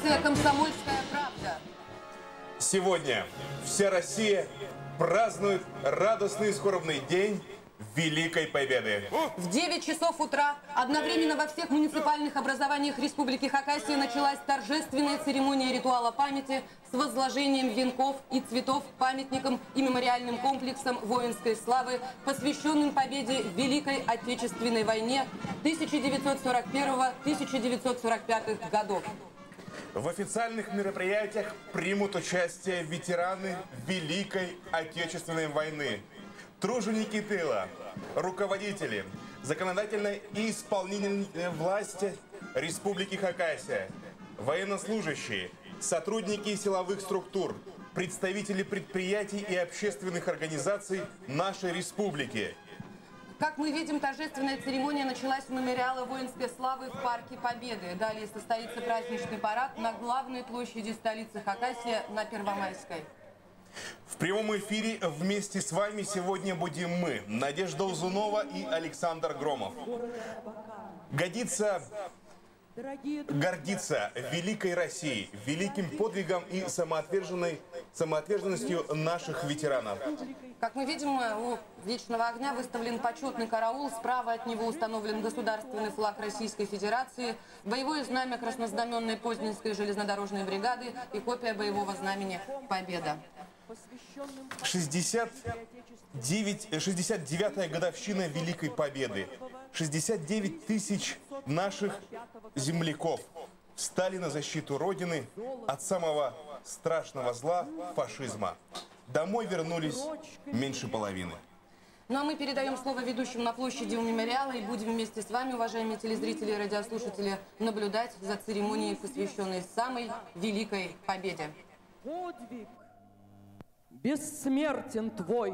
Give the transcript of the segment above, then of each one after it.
Радиостанция «Комсомольская правда». Сегодня вся Россия празднует радостный и скорбный день Великой Победы. В 9 часов утра одновременно во всех муниципальных образованиях Республики Хакасия началась торжественная церемония ритуала памяти с возложением венков и цветов к памятникам и мемориальным комплексам воинской славы, посвященным победе в Великой Отечественной войне 1941-1945 годов. В официальных мероприятиях примут участие ветераны Великой Отечественной войны, труженики тыла, руководители законодательной и исполнительной власти Республики Хакасия, военнослужащие, сотрудники силовых структур, представители предприятий и общественных организаций нашей республики. Как мы видим, торжественная церемония началась с мемориала воинской славы в Парке Победы. Далее состоится праздничный парад на главной площади столицы Хакасия на Первомайской. В прямом эфире вместе с вами сегодня будем мы, Надежда Узунова и Александр Громов. Гордиться великой Россией, великим подвигом и самоотверженностью наших ветеранов. Как мы видим, у Вечного огня выставлен почетный караул. Справа от него установлен государственный флаг Российской Федерации, боевое знамя краснознаменной Познанской железнодорожной бригады и копия боевого знамени «Победа». 69-я годовщина Великой Победы. 69 тысяч наших земляков встали на защиту Родины от самого страшного зла фашизма. Домой вернулись меньше половины. Ну а мы передаем слово ведущим на площади у мемориала и будем вместе с вами, уважаемые телезрители и радиослушатели, наблюдать за церемонией, посвященной самой Великой Победе. Подвиг бессмертен твой.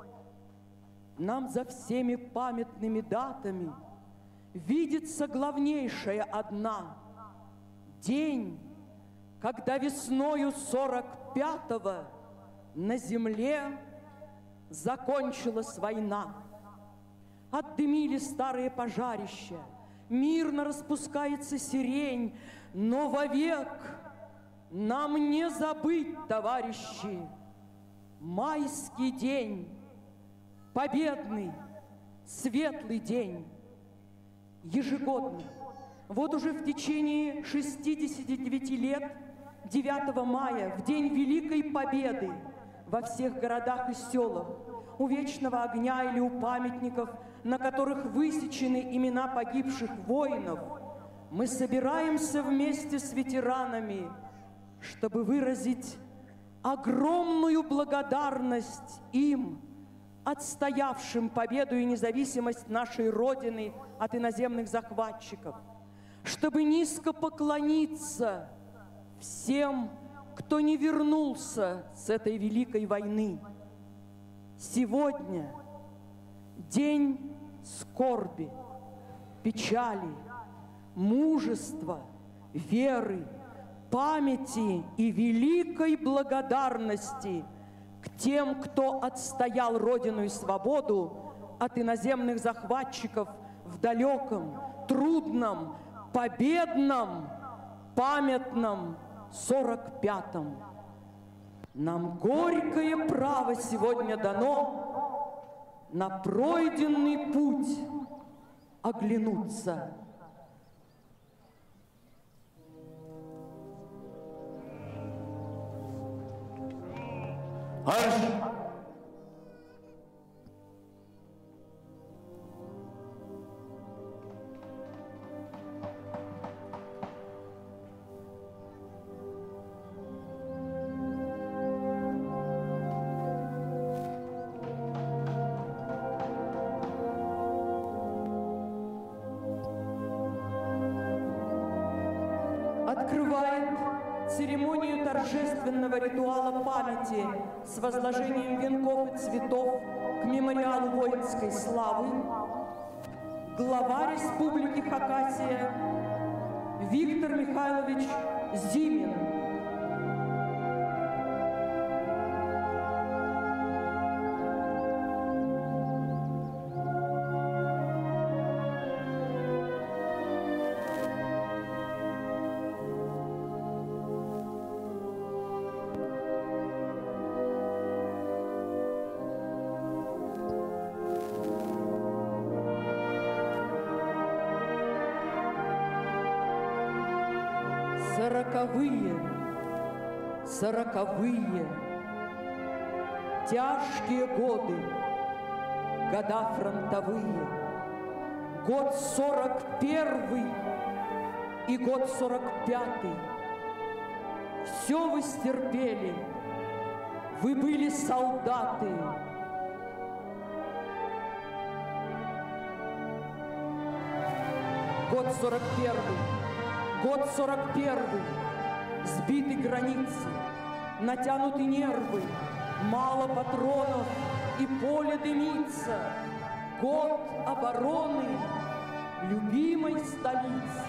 Нам за всеми памятными датами видится главнейшая одна. День, когда весною 45-го на земле закончилась война. Отдымили старые пожарища, мирно распускается сирень, но вовек нам не забыть, товарищи, майский день, победный, светлый день, ежегодно. Вот уже в течение 69 лет, 9 мая, в день Великой Победы, во всех городах и селах, у Вечного огня или у памятников, на которых высечены имена погибших воинов, мы собираемся вместе с ветеранами, чтобы выразить огромную благодарность им, отстоявшим победу и независимость нашей Родины от иноземных захватчиков, чтобы низко поклониться всем, кто не вернулся с этой великой войны. Сегодня день скорби, печали, мужества, веры, памяти и великой благодарности к тем, кто отстоял Родину и свободу от иноземных захватчиков в далеком, трудном, победном, памятном 45-м. Нам горькое право сегодня дано на пройденный путь оглянуться. Открывает церемонию торжественного ритуала памяти с возложением венков и цветов к мемориалу воинской славы глава Республики Хакасия Виктор Михайлович Зимин. Сороковые, тяжкие годы, года фронтовые, год 41 и год 45. Все вы стерпели, вы были солдаты. Год 41, год 41, сбиты границы, натянуты нервы, мало патронов и поле дымится. Год обороны любимой столицы.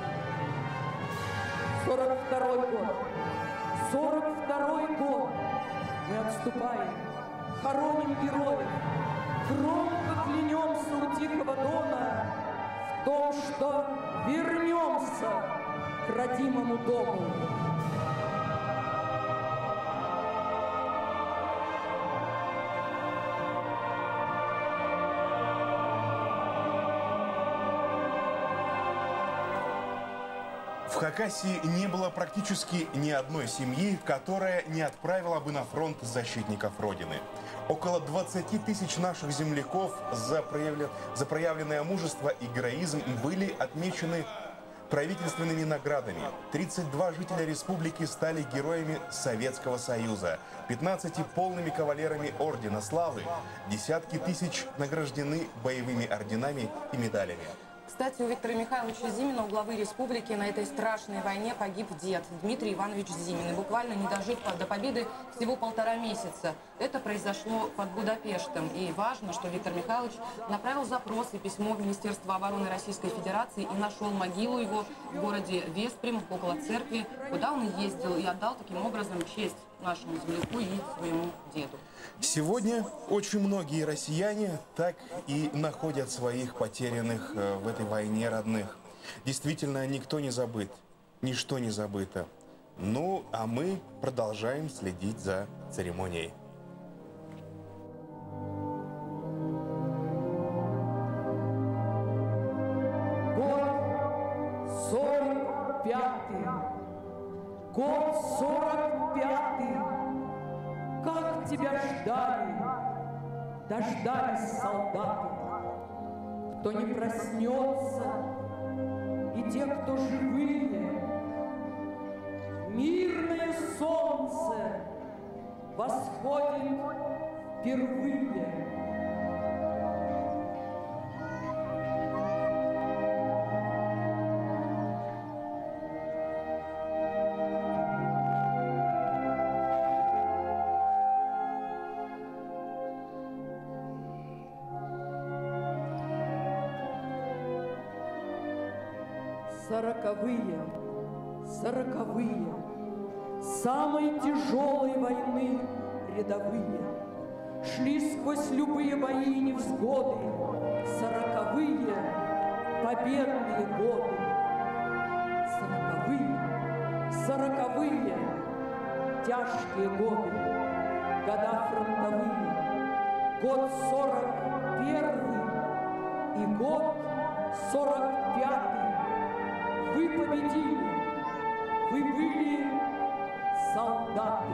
42-й год, 42-й год, мы отступаем, хороним героев, громко клянемся у Тихого Дона в том, что вернемся к родимому дому. В Хакасии не было практически ни одной семьи, которая не отправила бы на фронт защитников Родины. Около 20 тысяч наших земляков за проявленное мужество и героизм были отмечены правительственными наградами. 32 жителя республики стали героями Советского Союза, 15 полными кавалерами Ордена Славы, десятки тысяч награждены боевыми орденами и медалями. Кстати, у Виктора Михайловича Зимина, у главы республики, на этой страшной войне погиб дед Дмитрий Иванович Зимин. И буквально не дожив до победы всего 1,5 месяца. Это произошло под Будапештом. И важно, что Виктор Михайлович направил запрос и письмо в Министерство обороны Российской Федерации и нашел могилу его в городе Веспрем, около церкви, куда он и ездил, и отдал таким образом честь нашему земляку и своему деду. Сегодня очень многие россияне так и находят своих потерянных в этой войне родных. Действительно, никто не забыт, ничто не забыто. Ну, а мы продолжаем следить за церемонией. Год 45-й, год 45-й. Как тебя ждали, дождались солдаты, кто не проснется, и те, кто живые. Мирное солнце восходит впервые. Сороковые, самой тяжелой войны рядовые, шли сквозь любые бои и невзгоды, 40-е победные годы. 40-е тяжкие годы, года фронтовые, год 41 и год 45. Вы победили, вы были солдаты.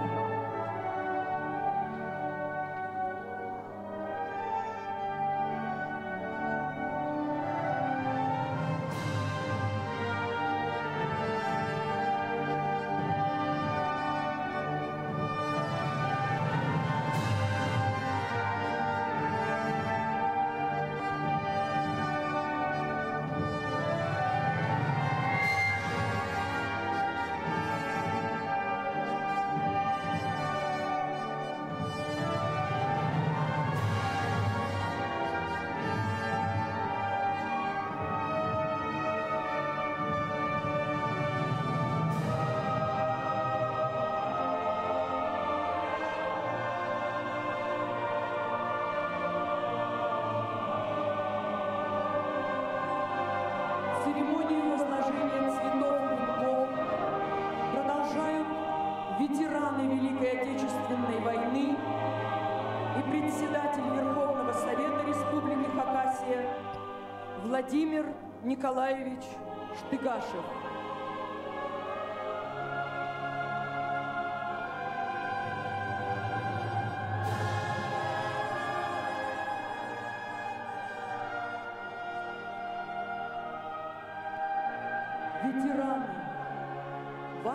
Церемонию возложения цветов и венков продолжают ветераны Великой Отечественной войны и председатель Верховного Совета Республики Хакасия Владимир Николаевич Штыгашев.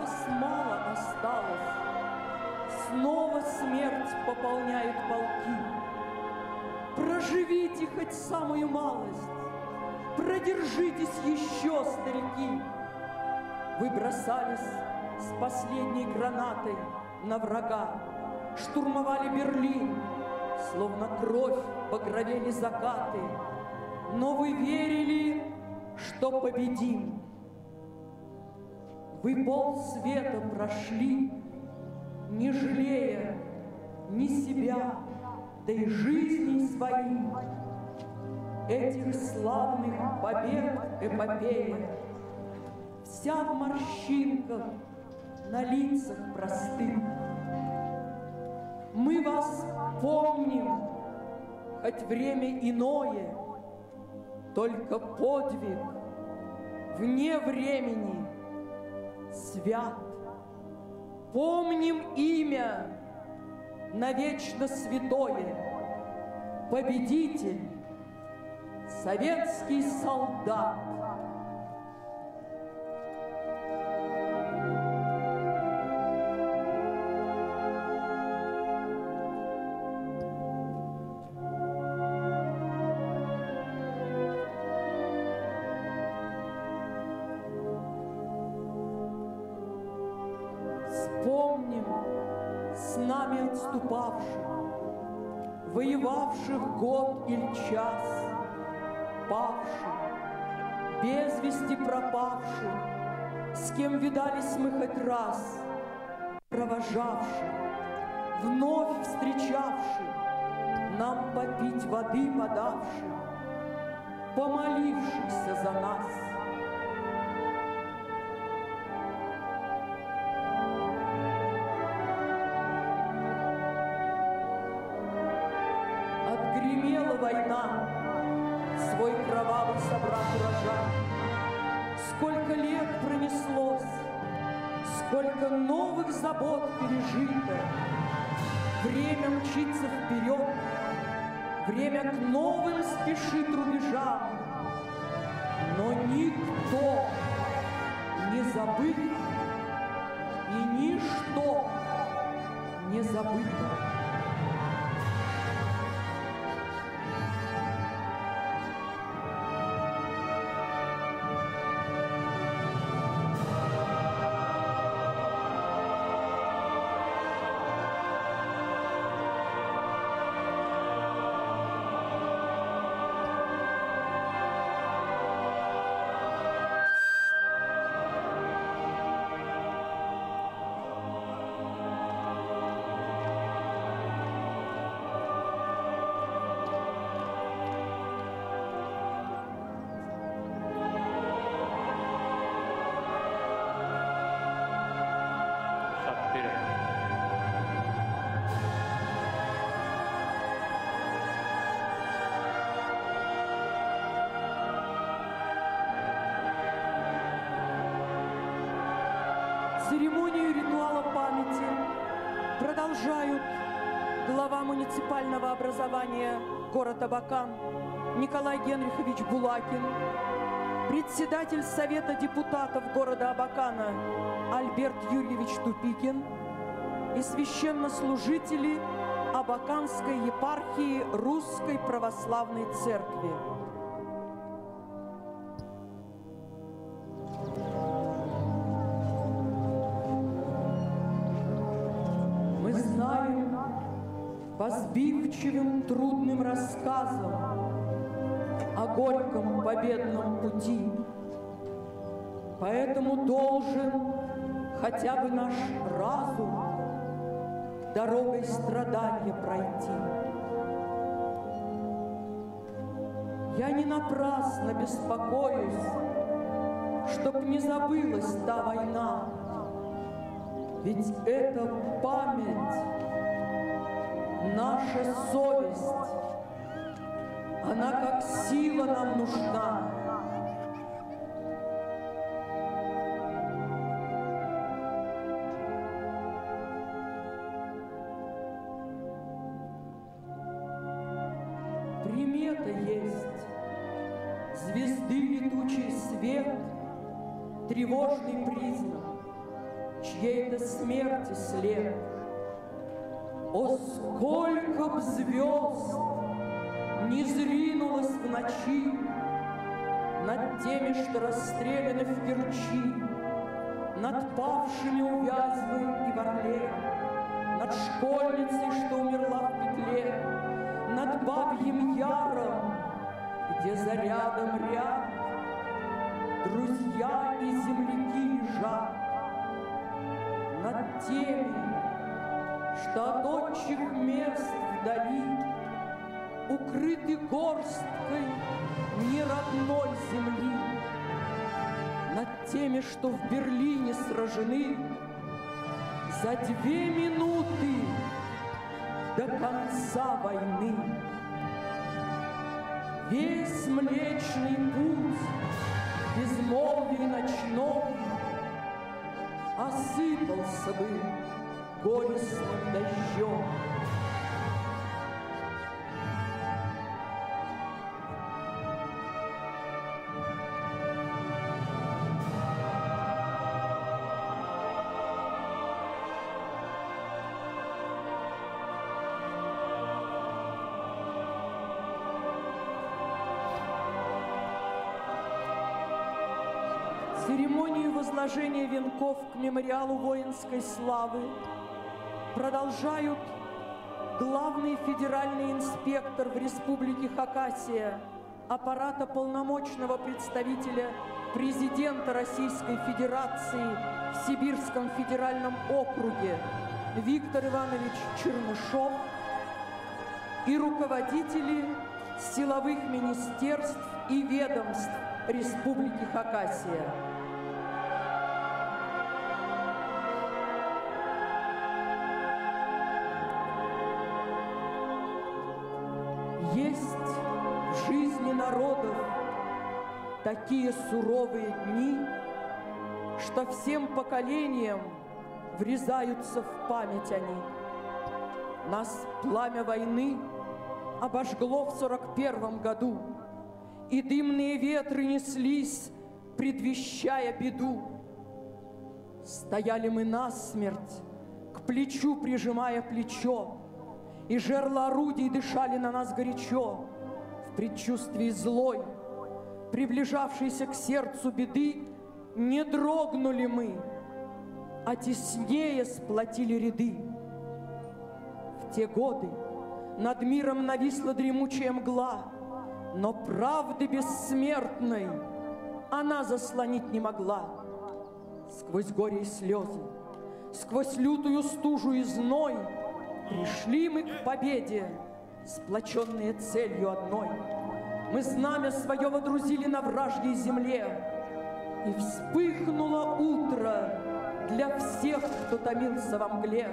Вас мало осталось. Снова смерть пополняет полки. Проживите хоть самую малость, продержитесь еще, старики. Вы бросались с последней гранатой на врага, штурмовали Берлин, словно кровь багровели закаты. Но вы верили, что победим. Вы полсвета прошли, не жалея ни себя, да и жизней своих. Этих славных побед эпопея вся в морщинках на лицах простых. Мы вас помним, хоть время иное, только подвиг вне времени свят. Помним имя навечно святое, победитель, советский солдат. Вспомним с нами отступавших, воевавших год или час, павших, без вести пропавших, с кем видались мы хоть раз, провожавших, вновь встречавших, нам попить воды подавших, помолившихся за нас. Отгремела война, свой кровавый собрав урожай. Сколько лет пронеслось, сколько новых забот пережито. Время мчится вперед, время к новым спешит рубежам. Но никто не забыт, и ничто не забыто. Церемонию ритуала памяти продолжают глава муниципального образования город Абакан Николай Генрихович Булакин, председатель Совета депутатов города Абакана Альберт Юрьевич Тупикин и священнослужители Абаканской епархии Русской Православной Церкви. Мы знаем по сбивчивым трудным рассказам о горьком победном пути, поэтому должен хотя бы наш разум дорогой страдания пройти. Я не напрасно беспокоюсь, чтоб не забылась та война, ведь это память, наша совесть, она как сила нам нужна. Примета есть, звезды летучий свет, тревожный признак, чьей-то смерти след. О, сколько б звезд не зринулось в ночи над теми, что расстреляны в Керчи, над павшими у Вязьмы и в Орле, над школьницей, что умерла в петле, над Бабьим Яром, где за рядом ряд друзья и земляки лежат, над теми, что от отчих мест вдали укрыты горсткой неродной земли, над теми, что в Берлине сражены за 2 минуты до конца войны. Весь Млечный Путь в безмолвии ночном осыпался бы горестным дождем. Церемонию возложения венков к мемориалу воинской славы продолжают главный федеральный инспектор в Республике Хакасия, аппарата полномочного представителя президента Российской Федерации в Сибирском федеральном округе Виктор Иванович Чернышов и руководители силовых министерств и ведомств Республики Хакасия. Есть в жизни народов такие суровые дни, что всем поколениям врезаются в память они. Нас пламя войны обожгло в 41 году, и дымные ветры неслись, предвещая беду. Стояли мы насмерть, к плечу прижимая плечо, и жерла орудий дышали на нас горячо. В предчувствии злой, приближавшейся к сердцу беды, не дрогнули мы, а теснее сплотили ряды. В те годы над миром нависла дремучая мгла, но правды бессмертной она заслонить не могла. Сквозь горе и слезы, сквозь лютую стужу и зной пришли мы к победе, сплоченные целью одной. Мы знамя свое водрузили на вражьей земле, и вспыхнуло утро для всех, кто томился во мгле.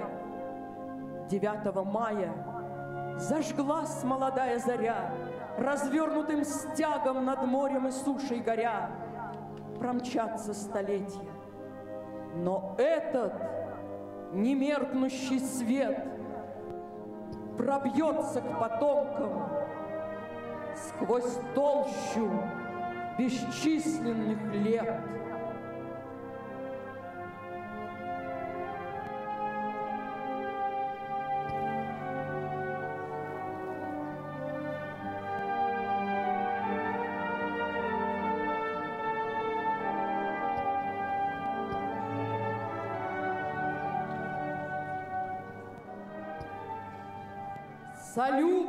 9 мая зажглась молодая заря, развернутым стягом над морем и сушей горя. Промчатся столетия, но этот немеркнущий свет пробьется к потомкам сквозь толщу бесчисленных лет. Салют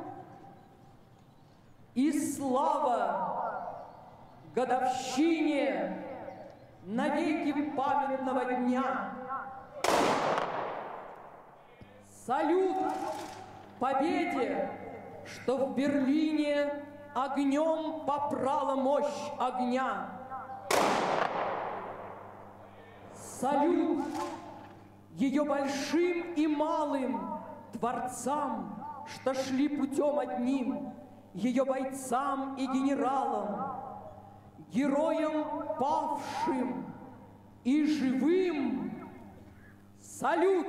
и слава годовщине навеки памятного дня. Салют победе, что в Берлине огнем попрала мощь огня. Салют ее большим и малым творцам, что шли путем одним, ее бойцам и генералам, героям павшим и живым. Салют!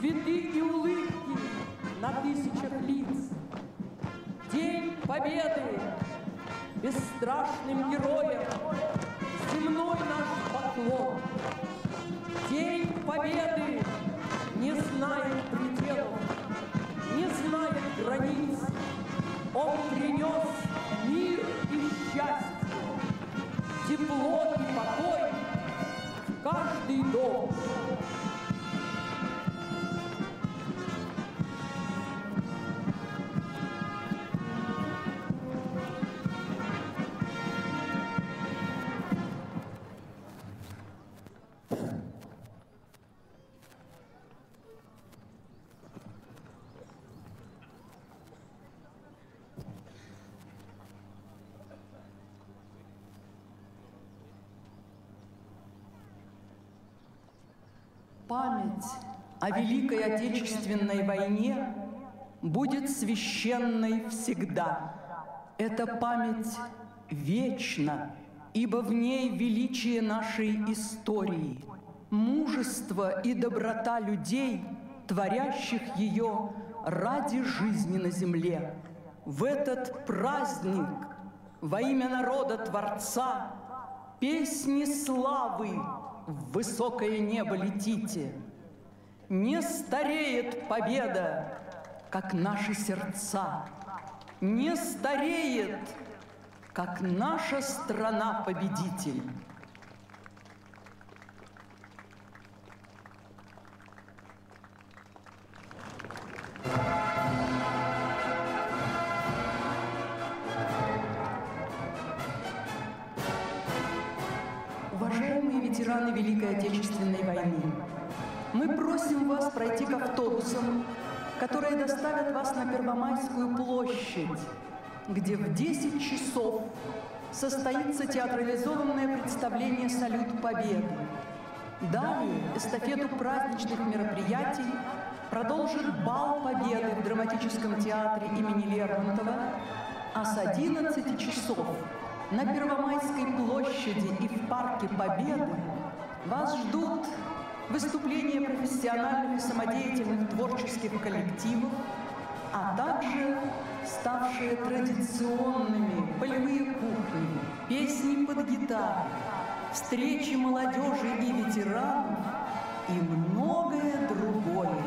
цветы и улыбки на тысячах лиц. День Победы бесстрашным героям, земной наш поклон. День Победы не знает пределов, не знает границ. Он принес мир и счастье, тепло и покой в каждый дом. Память о Великой Отечественной войне будет священной всегда. Эта память вечна, ибо в ней величие нашей истории, мужество и доброта людей, творящих ее ради жизни на земле. В этот праздник во имя народа Творца песни славы в высокое небо летите. Не стареет победа, как наши сердца. Не стареет, как наша страна-победитель. Уважаемые ветераны Великой Отечественной войны, мы просим вас пройти к автобусам, которые доставят вас на Первомайскую площадь, где в 10 часов состоится театрализованное представление «Салют Победы». Далее эстафету праздничных мероприятий продолжит бал Победы в драматическом театре имени Лермонтова, а с 11 часов на Первомайской площади и в Парке Победы вас ждут выступления профессиональных и самодеятельных творческих коллективов, а также ставшие традиционными полевые кухни, песни под гитару, встречи молодежи и ветеранов и многое другое.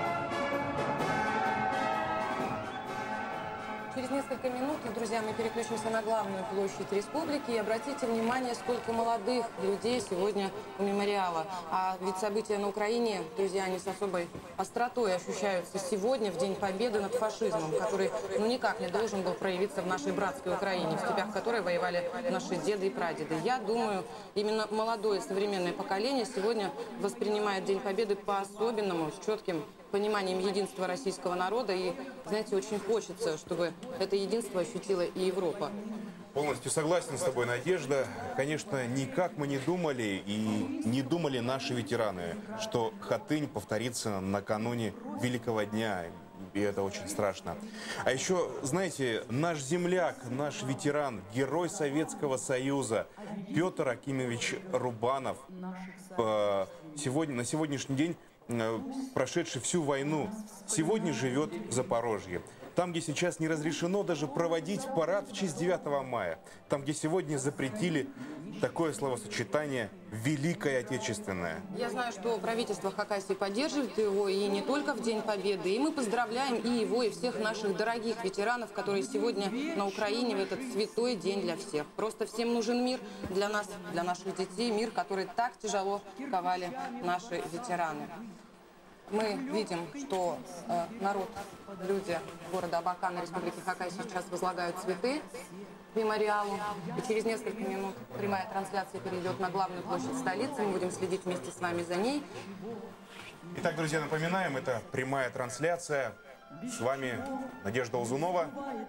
Через несколько минут, друзья, мы переключимся на главную площадь республики. И обратите внимание, сколько молодых людей сегодня у мемориала. А ведь события на Украине, друзья, они с особой остротой ощущаются сегодня, в День Победы над фашизмом, который никак не должен был проявиться в нашей братской Украине, в степях которой воевали наши деды и прадеды. Я думаю, именно молодое современное поколение сегодня воспринимает День Победы по-особенному, с четким пониманием единства российского народа. И, знаете, очень хочется, чтобы это единство ощутила и Европа. Полностью согласен с тобой, Надежда. Конечно, никак мы не думали, и не думали наши ветераны, что Хатынь повторится накануне Великого дня. И это очень страшно. А еще, знаете, наш земляк, наш ветеран, герой Советского Союза Петр Акимович Рубанов, на сегодняшний день, прошедший всю войну, сегодня живет в Запорожье. Там, где сейчас не разрешено даже проводить парад в честь 9 мая. Там, где сегодня запретили такое словосочетание «Великое Отечественное». Я знаю, что правительство Хакасии поддерживает его и не только в День Победы. И мы поздравляем и его, и всех наших дорогих ветеранов, которые сегодня на Украине в этот святой день для всех. Просто всем нужен мир для нас, для наших детей. Мир, который так тяжело ковали наши ветераны. Мы видим, что народ, люди города Абакана, Республики Хакасия сейчас возлагают цветы к мемориалу. И через несколько минут прямая трансляция перейдет на главную площадь столицы. Мы будем следить вместе с вами за ней. Итак, друзья, напоминаем, это прямая трансляция. С вами Надежда Узунова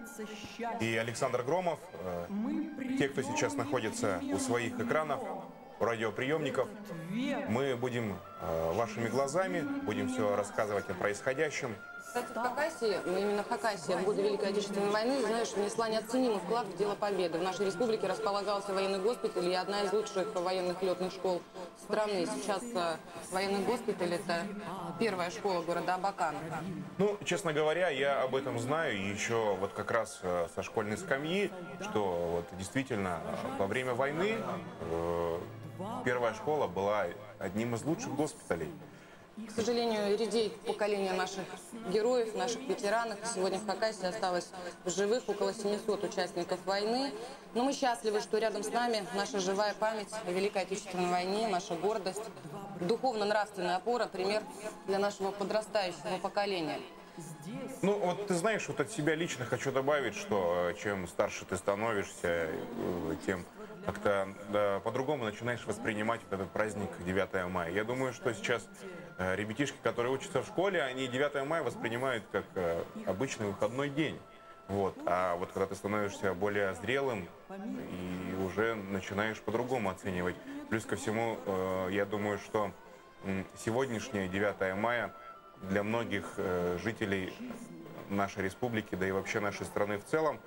и Александр Громов. Те, кто сейчас находится у своих экранов, у радиоприемников, мы будем вашими глазами, будем все рассказывать о происходящем. Кстати, в Хакасии, именно в Хакасии, в годы Великой Отечественной войны, знаешь, внесла неоценимый вклад в дело победы. В нашей республике располагался военный госпиталь и одна из лучших военных летных школ страны. Сейчас военный госпиталь – это первая школа города Абакан. Ну, честно говоря, я об этом знаю еще вот как раз со школьной скамьи, что вот действительно во время войны первая школа была одним из лучших госпиталей. К сожалению, редеет поколение наших героев, наших ветеранов. Сегодня в Хакасии осталось в живых около 700 участников войны. Но мы счастливы, что рядом с нами наша живая память о Великой Отечественной войне, наша гордость, духовно-нравственная опора, пример для нашего подрастающего поколения. Ну, вот ты знаешь, вот от себя лично хочу добавить, что чем старше ты становишься, тем как-то по-другому начинаешь воспринимать вот этот праздник 9 мая. Я думаю, что сейчас ребятишки, которые учатся в школе, они 9 мая воспринимают как обычный выходной день. Вот. А вот когда ты становишься более зрелым и уже начинаешь по-другому оценивать. Плюс ко всему, я думаю, что сегодняшнее 9 мая для многих жителей нашей республики, да и вообще нашей страны в целом,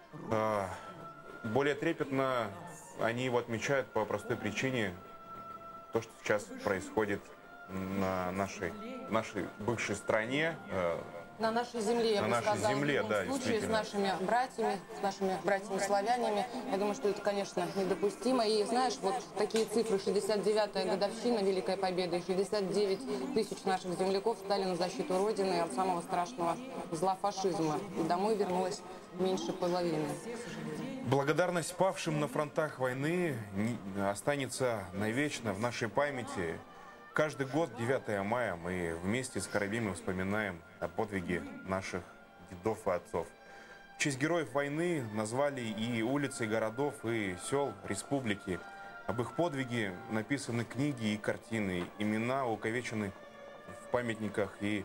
более трепетно они его отмечают по простой причине, то, что сейчас происходит на нашей бывшей стране. На нашей земле, я бы сказала, в любом случае, с нашими братьями-славянами. Я думаю, что это, конечно, недопустимо. И знаешь, вот такие цифры: 69-я годовщина Великой Победы, и 69 тысяч наших земляков стали на защиту Родины от самого страшного зла фашизма. И домой вернулось меньше половины. Благодарность павшим на фронтах войны останется навечно в нашей памяти. Каждый год, 9 мая, мы вместе с Карабином вспоминаем о подвиге наших дедов и отцов. В честь героев войны назвали и улицы, и городов, и сел республики. Об их подвиге написаны книги и картины, имена увековечены в памятниках и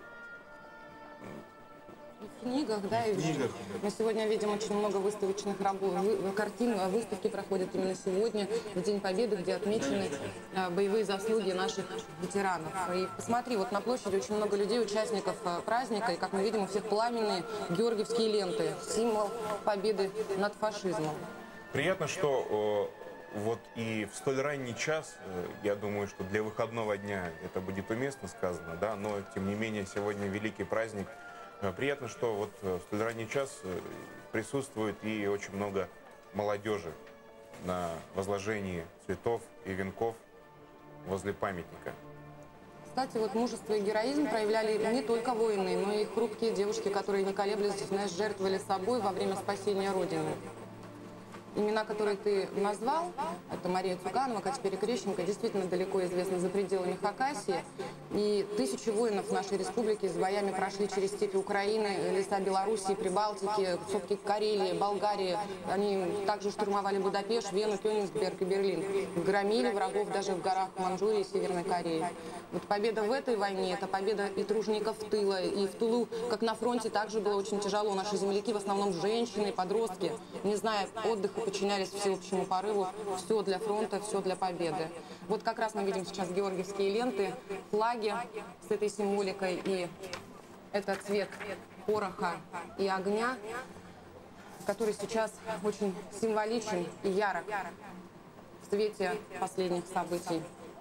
в книгах, да, и в книгах. Мы сегодня видим очень много выставочных работ, картин, выставки проходят именно сегодня, в День Победы, где отмечены боевые заслуги наших ветеранов. И посмотри, вот на площади очень много людей, участников праздника, и, как мы видим, у всех пламенные георгиевские ленты, символ победы над фашизмом. Приятно, что вот и в столь ранний час, я думаю, что для выходного дня это будет уместно сказано, да, но тем не менее сегодня великий праздник. Приятно, что вот в столь ранний час присутствует и очень много молодежи на возложении цветов и венков возле памятника. Кстати, вот мужество и героизм проявляли не только воины, но и хрупкие девушки, которые не колеблясь, знаешь, жертвовали собой во время спасения Родины. Имена, которые ты назвал, это Мария Цуканова, Катя Перекрещенко, действительно далеко известны за пределами Хакасии. И тысячи воинов нашей республики с боями прошли через степи Украины, леса Белоруссии, Прибалтики, сопки Карелии, Болгарии. Они также штурмовали Будапешт, Вену, Кёнигсберг и Берлин. Громили врагов даже в горах Манчжурии и Северной Кореи. Вот победа в этой войне – это победа и тружеников тыла. И в тылу, как на фронте, также было очень тяжело. Наши земляки, в основном женщины, подростки, не зная отдыха, подчинялись всеобщему порыву. Все для фронта, все для победы. Вот как раз мы видим сейчас георгиевские ленты, флаги с этой символикой. И это цвет пороха и огня, который сейчас очень символичен и ярок в свете последних событий.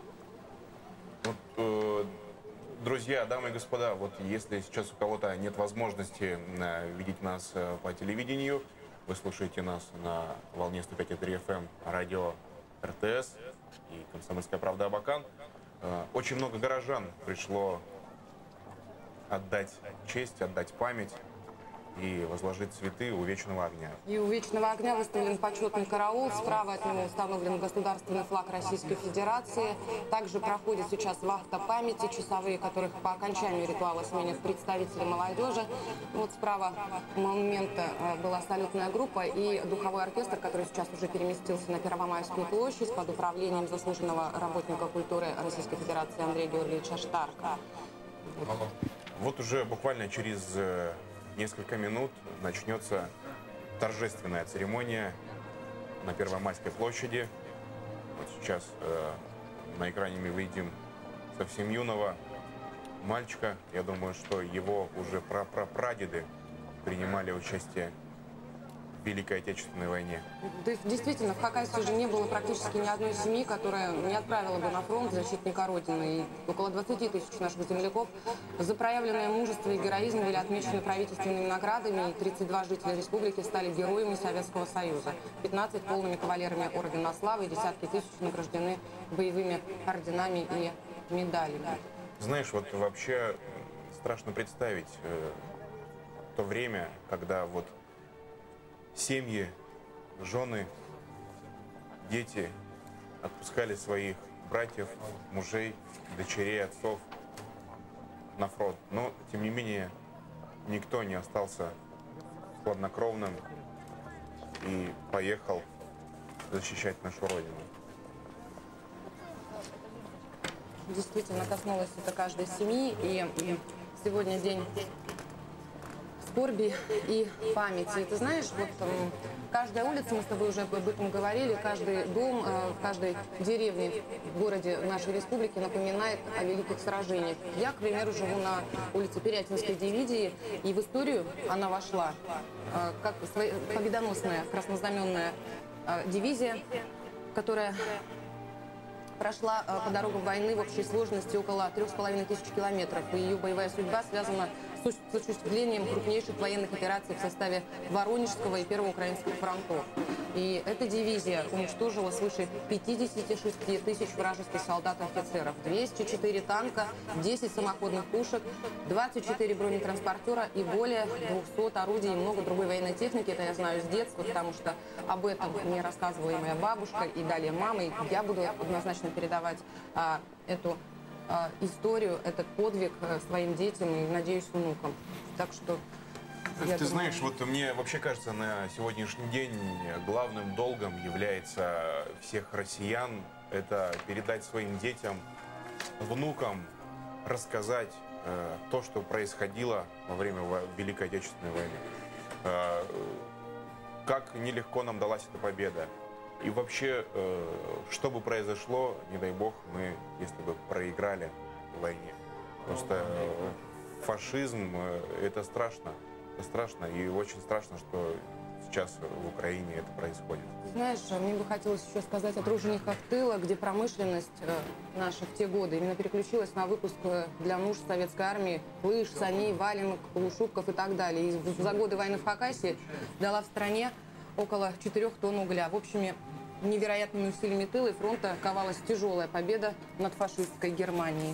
Вот, друзья, дамы и господа, вот если сейчас у кого-то нет возможности видеть нас по телевидению, вы слушаете нас на волне 105,3 FM радио РТС и «Комсомольская правда» Абакан. Очень много горожан пришло отдать честь, отдать память и возложить цветы у вечного огня. И у вечного огня выставлен почетный караул. Справа от него установлен государственный флаг Российской Федерации. Также проходит сейчас вахта памяти, часовые, которых по окончанию ритуала сменят представители молодежи. Вот справа монумента была салютная группа и духовой оркестр, который сейчас уже переместился на Первомайскую площадь под управлением заслуженного работника культуры Российской Федерации Андрея Георгиевича Штарка. Вот уже буквально через несколько минут начнется торжественная церемония на Первомайской площади. Вот сейчас на экране мы видим совсем юного мальчика. Я думаю, что его уже прапрадеды принимали участие в Великой Отечественной войне. То есть, действительно, в Хакасии уже не было практически ни одной семьи, которая не отправила бы на фронт защитника Родины. И около 20 тысяч наших земляков за проявленное мужество и героизм были отмечены правительственными наградами. И 32 жителя республики стали героями Советского Союза. 15 полными кавалерами ордена Славы и десятки тысяч награждены боевыми орденами и медалями. Знаешь, вот вообще страшно представить то время, когда вот семьи, жены, дети отпускали своих братьев, мужей, дочерей, отцов на фронт. Но, тем не менее, никто не остался хладнокровным и поехал защищать нашу Родину. Действительно, коснулось это каждой семьи. И сегодня день скорби и памяти. И ты знаешь, вот каждая улица, мы с тобой уже об этом говорили, каждый дом, в каждой деревне в городе нашей республики напоминает о великих сражениях. Я, к примеру, живу на улице Пирятинской дивизии, и в историю она вошла как победоносная краснознаменная дивизия, которая прошла по дорогам войны в общей сложности около 3500 километров. И ее боевая судьба связана с осуществлением крупнейших военных операций в составе Воронежского и Первого Украинского фронтов. И эта дивизия уничтожила свыше 56 тысяч вражеских солдат и офицеров, 204 танка, 10 самоходных пушек, 24 бронетранспортера и более 200 орудий и много другой военной техники. Это я знаю с детства, потому что об этом мне рассказывала и моя бабушка, и далее мама. И я буду однозначно передавать эту историю, этот подвиг своим детям и, надеюсь, внукам. Так что... Ты знаешь, вот мне вообще кажется, на сегодняшний день главным долгом является всех россиян это передать своим детям, внукам, рассказать то, что происходило во время Великой Отечественной войны. Как нелегко нам далась эта победа. И вообще, что бы произошло, не дай бог, мы, если бы проиграли в войне. Просто фашизм – это страшно. Это страшно, и очень страшно, что сейчас в Украине это происходит. Знаешь, мне бы хотелось еще сказать о тружениках тыла, где промышленность наша в те годы именно переключилась на выпуск для нужд советской армии лыж, саней, валенок, полушубков и так далее. И за годы войны в Хакасии дала в стране около 4 тонн угля. В общем, невероятными усилиями тыла и фронта ковалась тяжелая победа над фашистской Германией.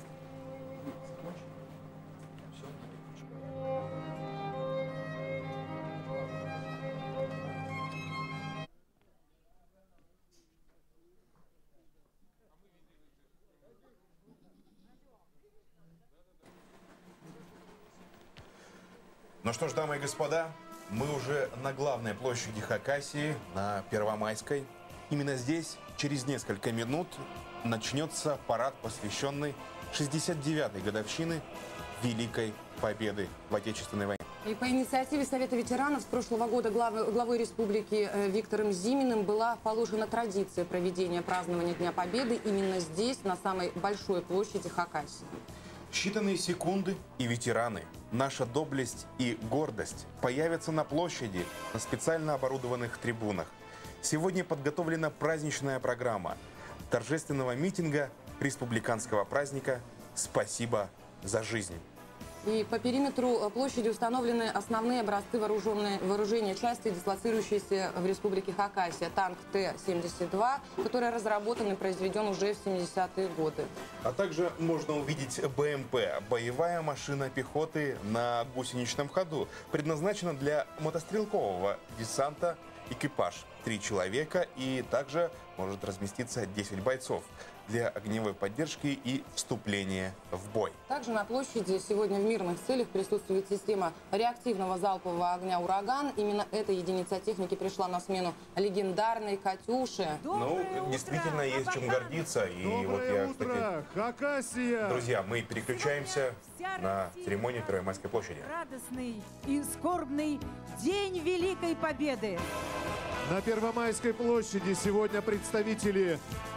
Ну что ж, дамы и господа, мы уже на главной площади Хакасии, на Первомайской. Именно здесь через несколько минут начнется парад, посвященный 69-й годовщины Великой Победы в Отечественной войне. И по инициативе Совета ветеранов с прошлого года главой республики Виктором Зиминым была положена традиция проведения празднования Дня Победы именно здесь, на самой большой площади Хакасии. Считанные секунды, и ветераны, наша доблесть и гордость появятся на площади на специально оборудованных трибунах. Сегодня подготовлена праздничная программа торжественного митинга республиканского праздника «Спасибо за жизнь». И по периметру площади установлены основные образцы вооружения части, дислоцирующиеся в республике Хакасия. Танк Т-72, который разработан и произведен уже в 70-е годы. А также можно увидеть БМП – боевая машина пехоты на гусеничном ходу. Предназначена для мотострелкового десанта экипаж. 3 человека, и также может разместиться 10 бойцов для огневой поддержки и вступления в бой. Также на площади сегодня в мирных целях присутствует система реактивного залпового огня «Ураган». Именно эта единица техники пришла на смену легендарной «Катюше». Ну, действительно, есть чем гордиться. И вот я, кстати, Хакасия! Друзья, мы переключаемся на церемонию Первомайской площади. Радостный и скорбный День Великой Победы. На Первомайской площади сегодня представители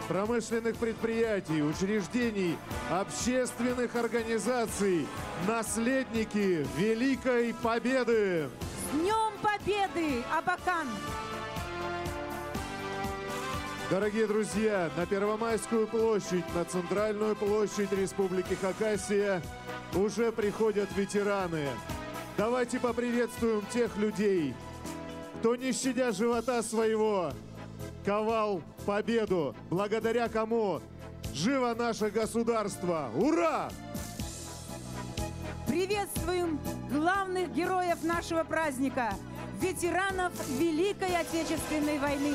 промышленных предприятий, учреждений, общественных организаций, наследники Великой Победы! С Днем Победы, Абакан! Дорогие друзья, на Первомайскую площадь, на центральную площадь Республики Хакасия уже приходят ветераны. Давайте поприветствуем тех людей, кто, не щадя живота своего, ковал победу, благодаря кому живо наше государство. Ура! Приветствуем главных героев нашего праздника, ветеранов Великой Отечественной войны.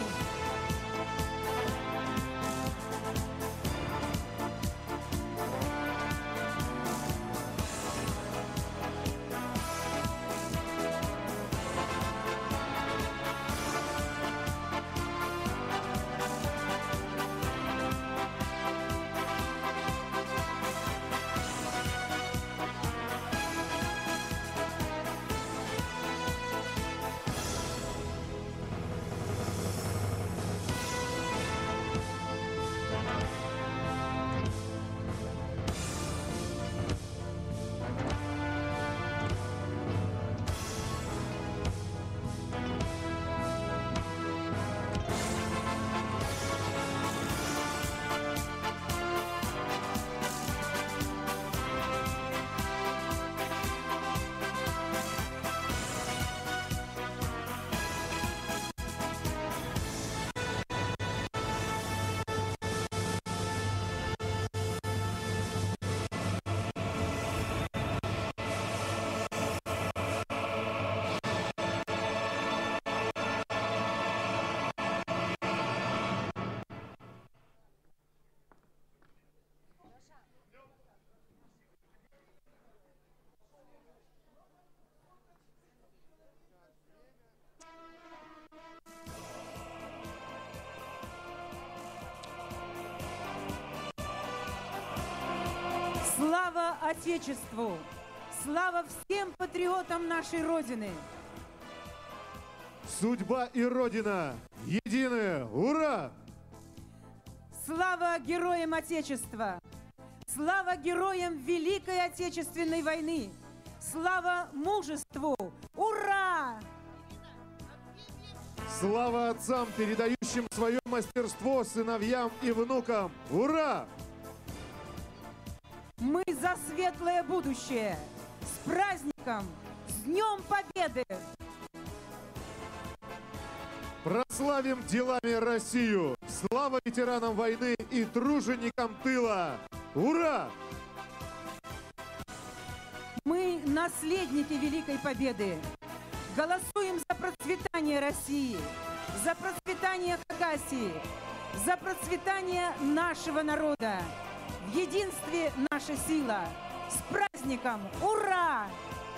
Слава Отечеству! Слава всем патриотам нашей Родины! Судьба и Родина едины! Ура! Слава героям Отечества! Слава героям Великой Отечественной войны! Слава мужеству! Ура! Слава отцам, передающим свое мастерство сыновьям и внукам! Ура! Мы за светлое будущее! С праздником! С Днем Победы! Прославим делами Россию! Слава ветеранам войны и труженикам тыла! Ура! Мы наследники Великой Победы. Голосуем за процветание России, за процветание Хакасии, за процветание нашего народа. В единстве наша сила. С праздником! Ура!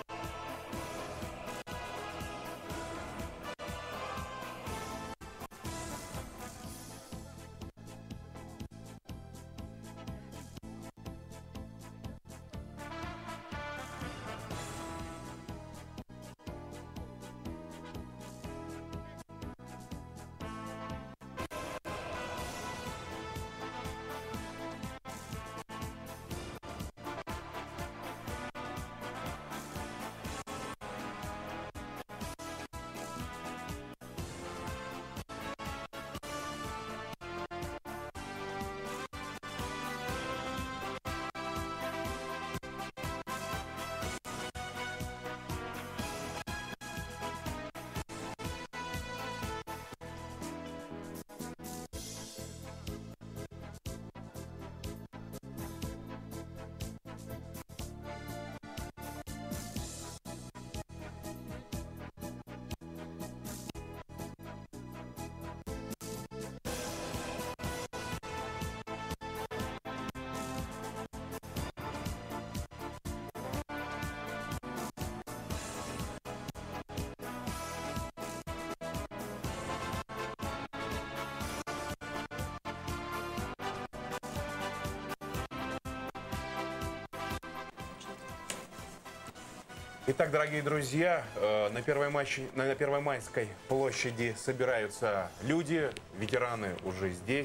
Итак, дорогие друзья, на Первомайской площади собираются люди, ветераны уже здесь.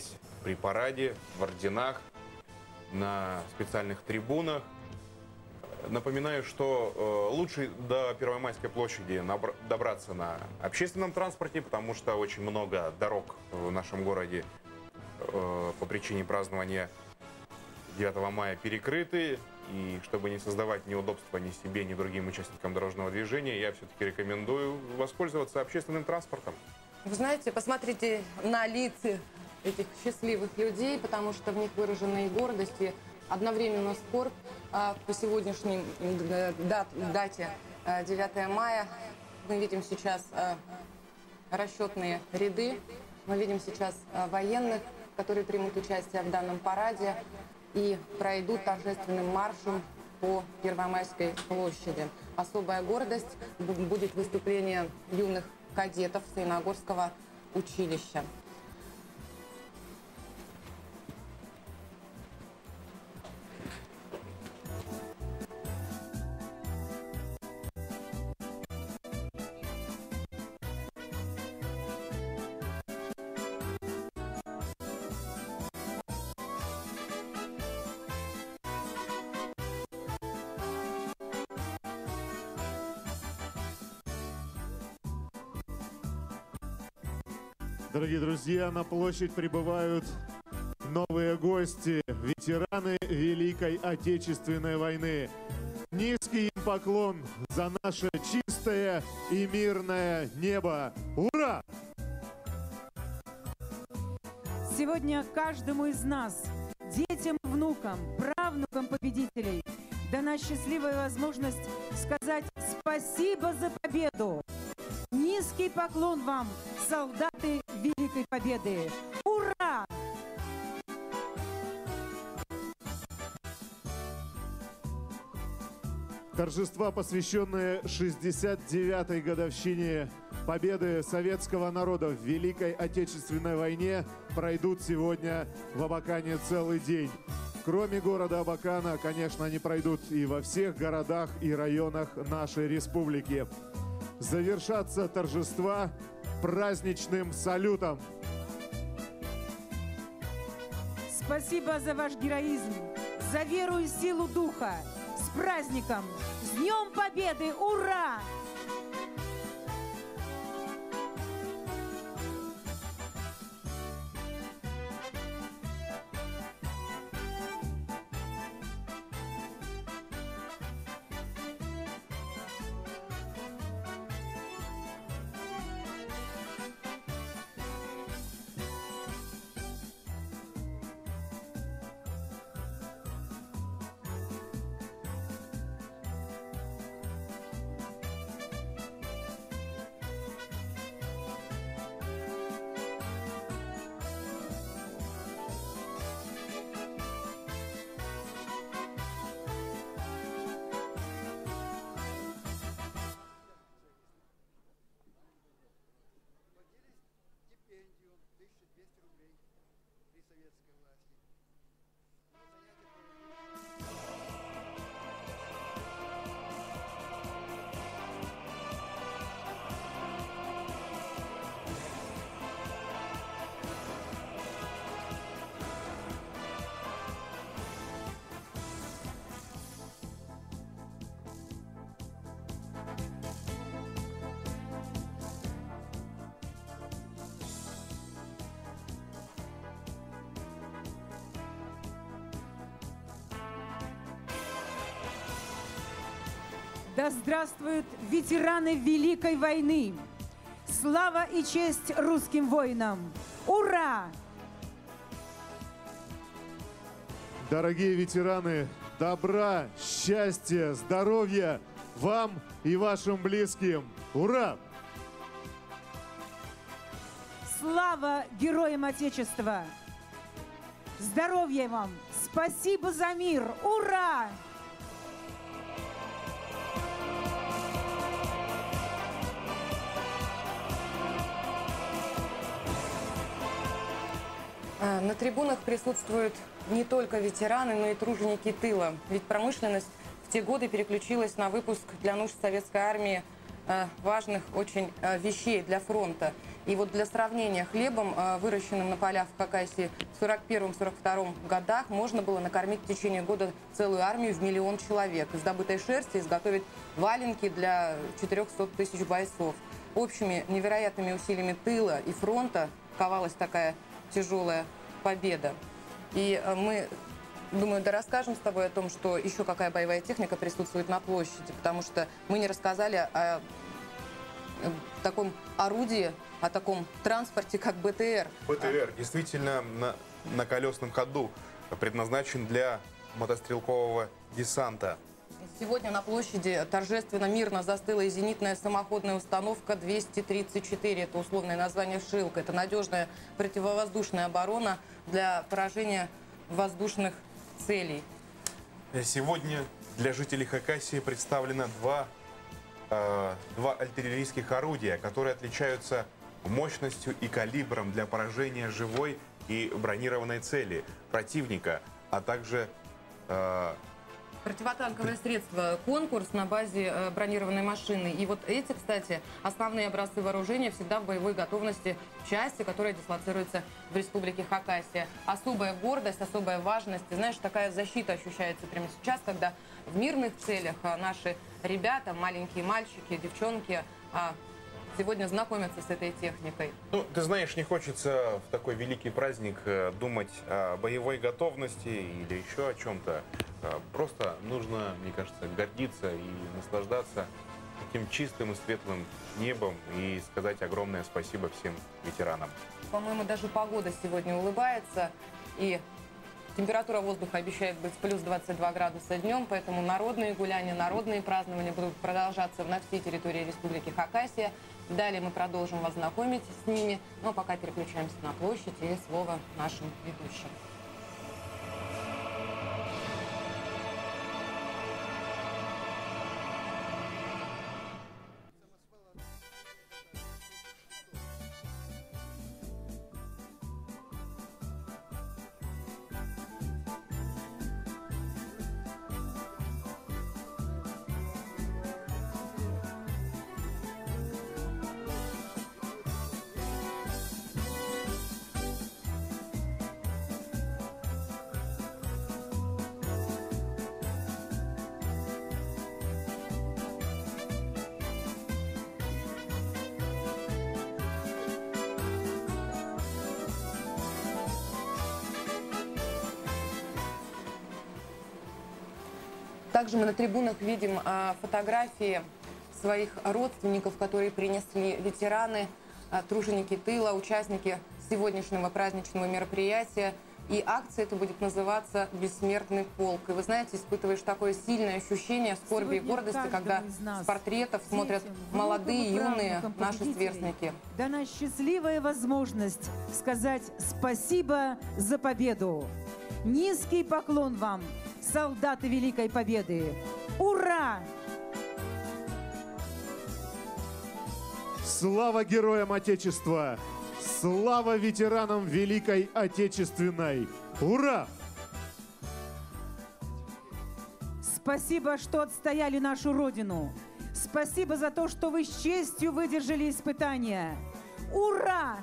при параде, в орденах, на специальных трибунах. Напоминаю, что лучше до Первомайской площади добраться на общественном транспорте, потому что очень много дорог в нашем городе по причине празднования 9 мая перекрыты. И чтобы не создавать неудобства ни себе, ни другим участникам дорожного движения, я все-таки рекомендую воспользоваться общественным транспортом. Вы знаете, посмотрите на лица этих счастливых людей, потому что в них выражена и гордость, и одновременно скорбь. По сегодняшней дате 9 мая мы видим сейчас расчетные ряды, мы видим сейчас военных, которые примут участие в данном параде и пройдут торжественным маршем по Первомайской площади. Особая гордость будет выступление юных кадетов Саяногорского училища. Дорогие друзья, на площадь прибывают новые гости, ветераны Великой Отечественной войны. Низкий им поклон за наше чистое и мирное небо. Ура! Сегодня каждому из нас, детям, внукам, правнукам победителей, дана счастливая возможность сказать спасибо за победу. Низкий поклон вам, солдаты Великой Победы! Ура! Торжества, посвященные 69-й годовщине победы советского народа в Великой Отечественной войне, пройдут сегодня в Абакане целый день. Кроме города Абакана, конечно, они пройдут и во всех городах и районах нашей республики. Завершатся торжества праздничным салютом. Спасибо за ваш героизм, за веру и силу духа. С праздником! С Днем Победы! Ура! Да здравствуют ветераны Великой войны! Слава и честь русским воинам! Ура! Дорогие ветераны, добра, счастья, здоровья вам и вашим близким! Ура! Слава героям Отечества! Здоровья вам! Спасибо за мир! Ура! На трибунах присутствуют не только ветераны, но и труженики тыла. Ведь промышленность в те годы переключилась на выпуск для нужд советской армии важных очень вещей для фронта. И вот для сравнения, хлебом, выращенным на полях в Хакасии в 1941-1942 годах, можно было накормить в течение года целую армию в 1 миллион человек. Из добытой шерсти изготовить валенки для 400 тысяч бойцов. Общими невероятными усилиями тыла и фронта ковалась такая тяжелая победа. И мы, думаю, да расскажем с тобой о том, что еще какая боевая техника присутствует на площади, потому что мы не рассказали о таком орудии, о таком транспорте, как БТР. БТР действительно на колесном ходу, предназначен для мотострелкового десанта. Сегодня на площади торжественно, мирно застыла и зенитная самоходная установка 234. Это условное название «Шилка». Это надежная противовоздушная оборона для поражения воздушных целей. Сегодня для жителей Хакасии представлено два артиллерийских орудия, которые отличаются мощностью и калибром для поражения живой и бронированной цели противника, а также противотанковое средство «Конкурс» на базе бронированной машины. И вот эти, кстати, основные образцы вооружения всегда в боевой готовности в части, которая дислоцируется в Республике Хакасия. Особая гордость, особая важность. И, знаешь, такая защита ощущается прямо сейчас, когда в мирных целях наши ребята, маленькие мальчики, девчонки, сегодня знакомятся с этой техникой. Ну, ты знаешь, не хочется в такой великий праздник думать о боевой готовности или еще о чем-то. Просто нужно, мне кажется, гордиться и наслаждаться таким чистым и светлым небом и сказать огромное спасибо всем ветеранам. По-моему, даже погода сегодня улыбается, и температура воздуха обещает быть плюс 22 градуса днем, поэтому народные гуляния, народные празднования будут продолжаться на всей территории Республики Хакасия. Далее мы продолжим вас знакомить с ними, но пока переключаемся на площадь и слово нашим ведущим. Также мы на трибунах видим фотографии своих родственников, которые принесли ветераны, труженики тыла, участники сегодняшнего праздничного мероприятия. И акция эта будет называться «Бессмертный полк». И вы знаете, испытываешь такое сильное ощущение скорби и гордости, когда с портретов смотрят молодые, юные наши сверстники. Дана счастливая возможность сказать спасибо за победу. Низкий поклон вам, солдаты Великой Победы! Ура! Слава героям Отечества! Слава ветеранам Великой Отечественной! Ура! Спасибо, что отстояли нашу Родину. Спасибо за то, что вы с честью выдержали испытания. Ура!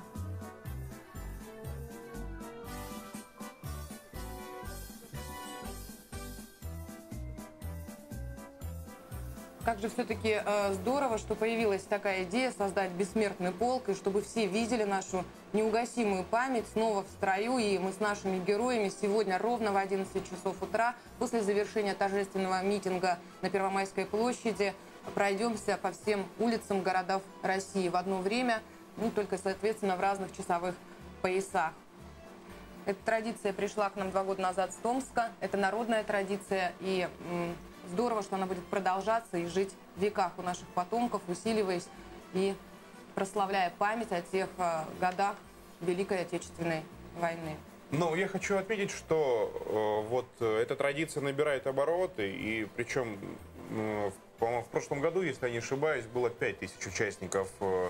Как же все-таки здорово, что появилась такая идея создать бессмертный полк, и чтобы все видели нашу неугасимую память снова в строю. И мы с нашими героями сегодня ровно в 11 часов утра, после завершения торжественного митинга на Первомайской площади, пройдемся по всем улицам городов России в одно время, ну, только, соответственно, в разных часовых поясах. Эта традиция пришла к нам 2 года назад с Томска. Это народная традиция, и здорово, что она будет продолжаться и жить в веках у наших потомков, усиливаясь и прославляя память о тех годах Великой Отечественной войны. Ну, я хочу отметить, что вот эта традиция набирает обороты, и причем, по-моему, в прошлом году, если я не ошибаюсь, было 5000 участников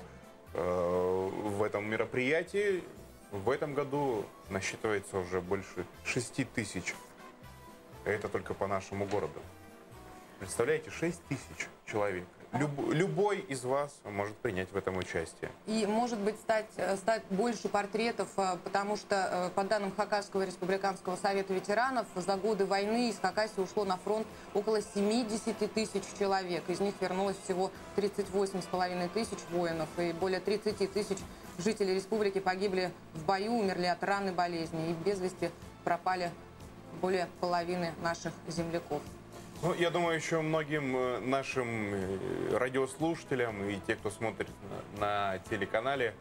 в этом мероприятии. В этом году насчитывается уже больше 6000. Это только по нашему городу. Представляете, 6000 человек. любой из вас может принять в этом участие. И, может быть, стать больше портретов, потому что, по данным Хакасского республиканского совета ветеранов, за годы войны из Хакасии ушло на фронт около 70 тысяч человек. Из них вернулось всего 38,5 тысяч воинов. И более 30 тысяч жителей республики погибли в бою, умерли от ран и болезней. И без вести пропали более половины наших земляков. Ну, я думаю, еще многим нашим радиослушателям и те, кто смотрит на телеканале,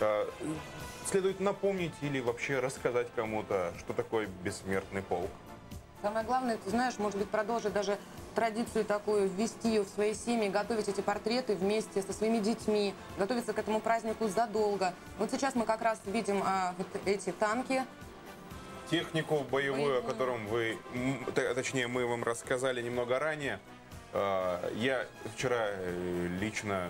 следует напомнить или вообще рассказать кому-то, что такое бессмертный полк. Самое главное, ты знаешь, может быть, продолжить даже традицию такую, ввести ее в свои семьи, готовить эти портреты вместе со своими детьми, готовиться к этому празднику задолго. Вот сейчас мы как раз видим вот эти танки. Технику боевую, о котором точнее, мы вам рассказали немного ранее. Я вчера лично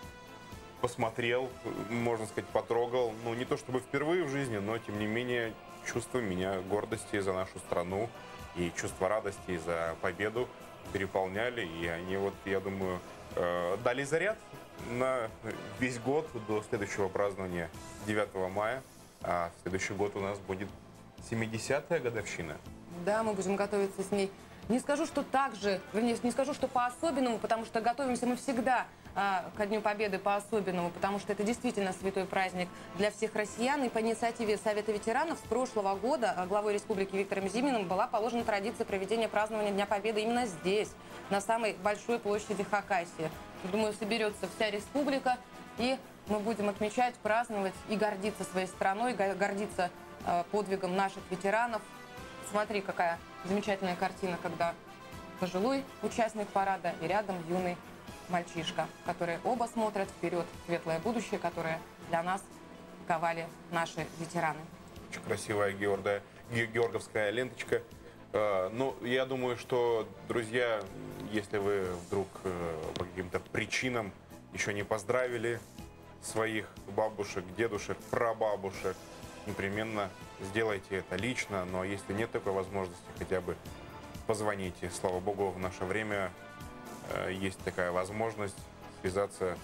посмотрел, можно сказать, потрогал. Ну, не то чтобы впервые в жизни, но, тем не менее, чувство меня гордости за нашу страну и чувство радости за победу переполняли. И они, вот, я думаю, дали заряд на весь год до следующего празднования 9 мая. А следующий год у нас будет 70-я годовщина. Да, мы будем готовиться с ней. Не скажу, что так же, вернее, не скажу, что по-особенному, потому что готовимся мы всегда ко Дню Победы по-особенному, потому что это действительно святой праздник для всех россиян. И по инициативе Совета ветеранов с прошлого года главой республики Виктором Зиминым была положена традиция проведения празднования Дня Победы именно здесь, на самой большой площади Хакасии. Думаю, соберется вся республика, и мы будем отмечать, праздновать и гордиться своей страной, гордиться подвигом наших ветеранов. Смотри, какая замечательная картина, когда пожилой участник парада и рядом юный мальчишка, которые оба смотрят вперед в светлое будущее, которое для нас ковали наши ветераны. Очень красивая георгиевская ленточка. Ну, я думаю, что, друзья, если вы вдруг по каким-то причинам еще не поздравили своих бабушек, дедушек, прабабушек, непременно сделайте это лично, но если нет такой возможности, хотя бы позвоните. Слава Богу, в наше время есть такая возможность связаться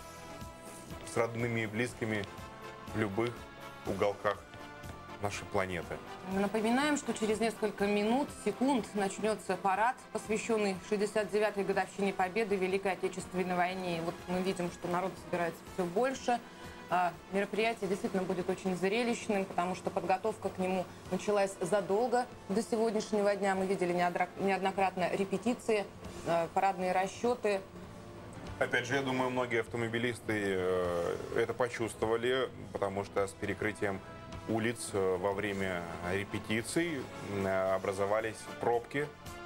с родными и близкими в любых уголках нашей планеты. Мы напоминаем, что через несколько минут, секунд начнется парад, посвященный 69-й годовщине Победы в Великой Отечественной войне. И вот мы видим, что народ собирается все больше. Мероприятие действительно будет очень зрелищным, потому что подготовка к нему началась задолго до сегодняшнего дня. Мы видели неоднократно репетиции, парадные расчеты. Опять же, я думаю, многие автомобилисты это почувствовали, потому что с перекрытием улиц во время репетиций образовались пробки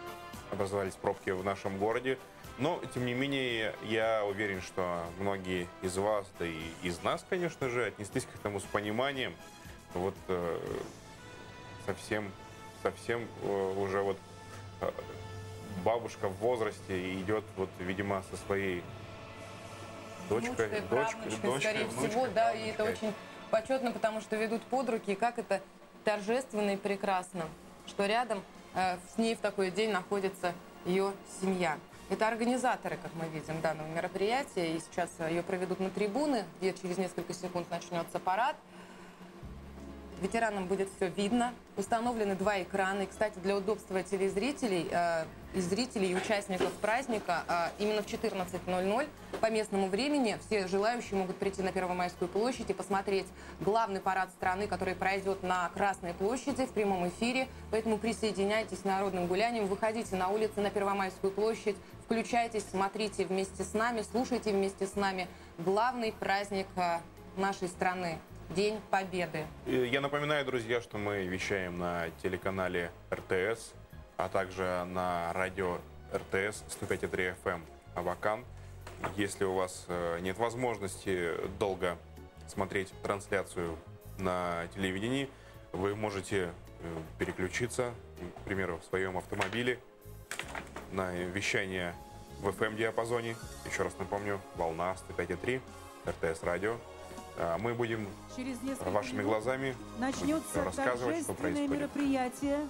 в нашем городе. Но, тем не менее, я уверен, что многие из вас, да и из нас, конечно же, отнеслись к этому с пониманием. Вот совсем уже вот бабушка в возрасте идет, вот, видимо, со своей дочкой, скорее всего, да, и это очень почетно, потому что ведут под руки, и как это торжественно и прекрасно, что рядом с ней в такой день находится ее семья. Это организаторы, как мы видим, данного мероприятия, и сейчас ее проведут на трибуны, где через несколько секунд начнется парад. Ветеранам будет все видно. Установлены 2 экрана. И, кстати, для удобства телезрителей, зрителей и участников праздника именно в 14:00 по местному времени все желающие могут прийти на Первомайскую площадь и посмотреть главный парад страны, который пройдет на Красной площади в прямом эфире. Поэтому присоединяйтесь к народным гуляниям, выходите на улицы на Первомайскую площадь, включайтесь, смотрите вместе с нами, слушайте вместе с нами главный праздник нашей страны. День Победы. Я напоминаю, друзья, что мы вещаем на телеканале РТС, а также на радио РТС 105,3 FM Абакан. Если у вас нет возможности долго смотреть трансляцию на телевидении, вы можете переключиться, к примеру, в своем автомобиле на вещание в FM-диапазоне. Еще раз напомню, волна 105,3 РТС радио. Мы будем вашими глазами начнется рассказывать, что торжественное происходит. мероприятие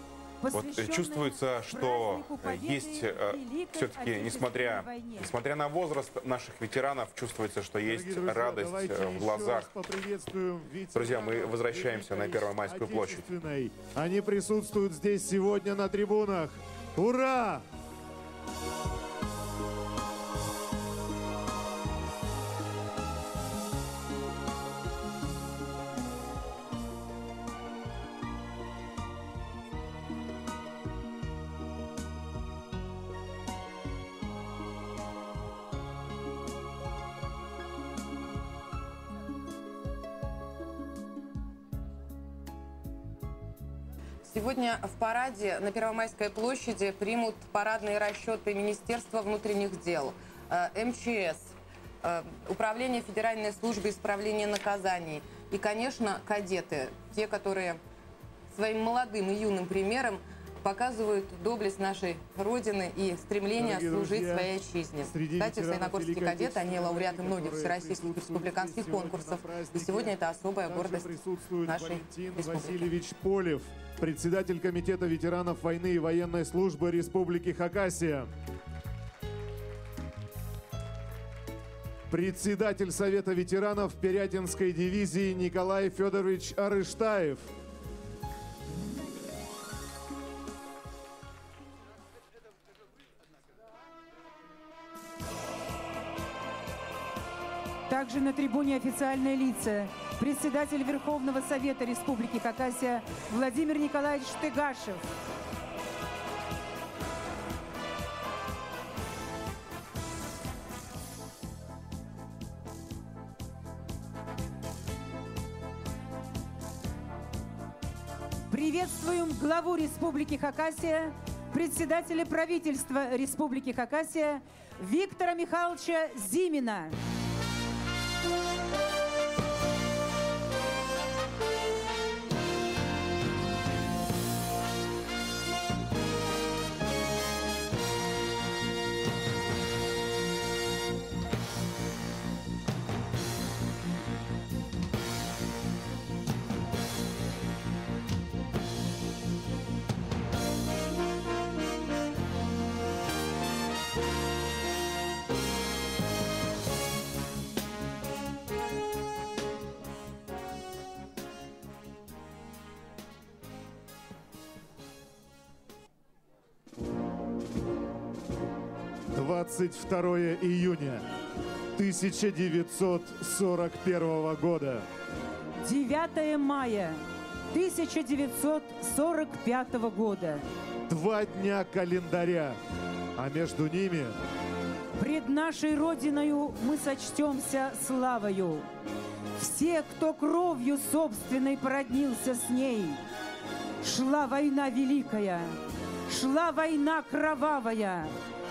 Вот чувствуется, что есть все-таки, несмотря на возраст наших ветеранов, чувствуется, что есть радость в глазах. Друзья, мы возвращаемся на Первомайскую площадь. Они присутствуют здесь сегодня на трибунах. Ура! Сегодня в параде на Первомайской площади примут парадные расчеты Министерства внутренних дел, МЧС, Управление Федеральной службы исправления наказаний и, конечно, кадеты, те, которые своим молодым и юным примером показывают доблесть нашей Родины и стремление служить своей отчизне. Кстати, саяногорские кадеты, они лауреаты многих всероссийских республиканских конкурсов. И сегодня это особая гордость нашей республики. Васильевич Полев, председатель Комитета ветеранов войны и военной службы Республики Хакасия. Председатель Совета ветеранов Пирятинской дивизии Николай Федорович Арыштаев. Также на трибуне официальные лица. Председатель Верховного Совета Республики Хакасия Владимир Николаевич Тыгашев. Приветствуем главу Республики Хакасия, председателя правительства Республики Хакасия Виктора Михайловича Зимина. «22 июня 1941 года. 9 мая 1945 года. 2 дня календаря, а между ними Пред нашей Родиною мы сочтемся славою. Все, кто кровью собственной породнился с ней. Шла война великая, шла война кровавая.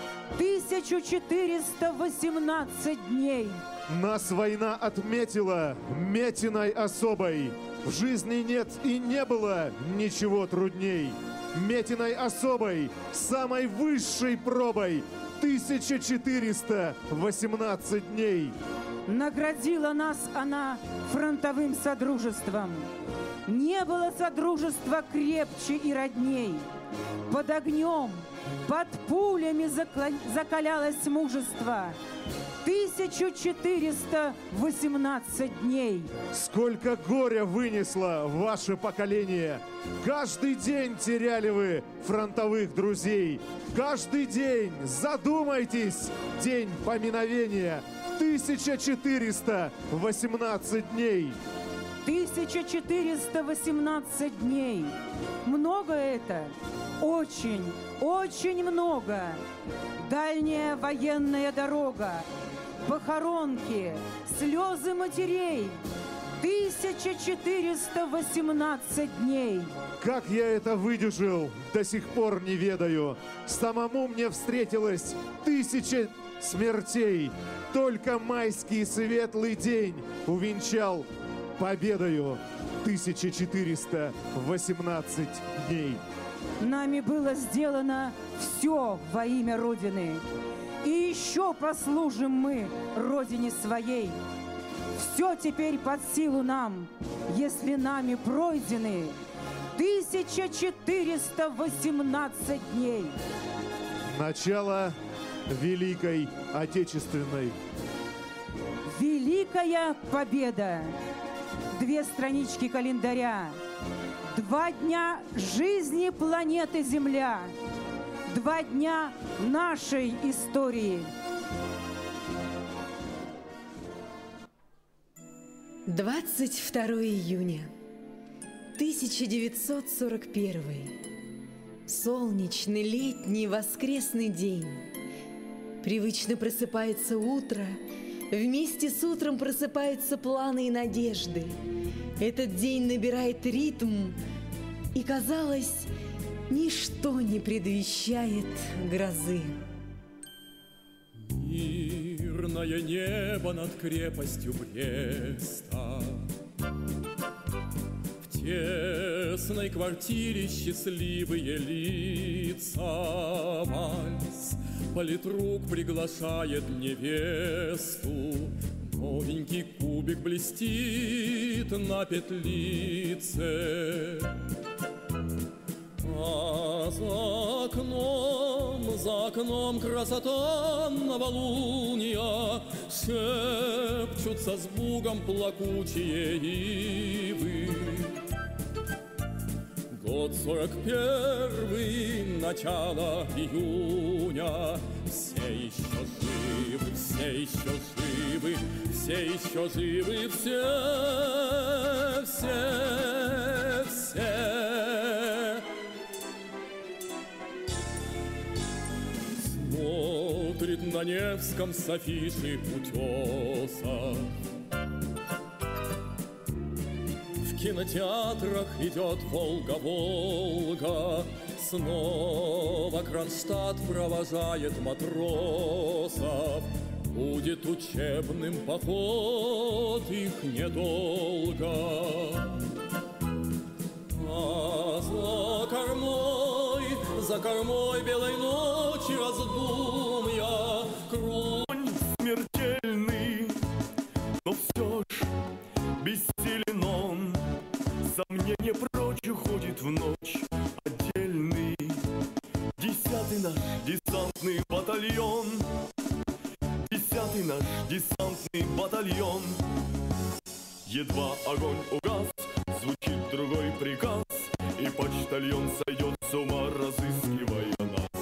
1418 дней. Нас война отметила метиной особой. В жизни нет и не было ничего трудней. Метиной особой, самой высшей пробой. 1418 дней. Наградила нас она фронтовым содружеством. Не было содружества крепче и родней. Под огнем, под пулями закалялось мужество. 1418 дней. Сколько горя вынесло ваше поколение. Каждый день теряли вы фронтовых друзей. Каждый день, задумайтесь, день поминовения. 1418 дней. 1418 дней. Много это? Очень, очень много. Дальняя военная дорога, похоронки, слезы матерей. 1418 дней. Как я это выдержал, до сих пор не ведаю. Самому мне встретилось 1000 смертей. Только майский светлый день увенчал победою. 1418 дней. Нами было сделано все во имя Родины. И еще послужим мы Родине своей. Все теперь под силу нам, если нами пройдены 1418 дней. Начало Великой Отечественной. Великая Победа. 2 странички календаря. 2 дня жизни планеты Земля. 2 дня нашей истории. 22 июня 1941. Солнечный летний воскресный день. Привычно просыпается утро. Вместе с утром просыпаются планы и надежды. Этот день набирает ритм, и, казалось, ничто не предвещает грозы. Мирное небо над крепостью Бреста. В тесной квартире счастливые лица. Вальс политрук приглашает невесту. Новенький кубик блестит на петлице. А за окном красота новолуния. Шепчутся с бугом плакучие ивы. Год 41, начало июня. Все еще живы, все еще живы, все еще живы, все. Смотрит на Невском с афиши утеса. В кинотеатрах идет «Волга-Волга». Снова Кронштадт провожает матросов. Будет учебным поход их недолго. А за кормой белой ночи раздумья. Конь смертельный, но все ж бессилен он. Сомнение прочь уходит в ночь отдельный. 10-й наш десантный батальон. 10-й наш десантный батальон. Едва огонь угас, звучит другой приказ, и почтальон сойдет с ума, разыскивая нас.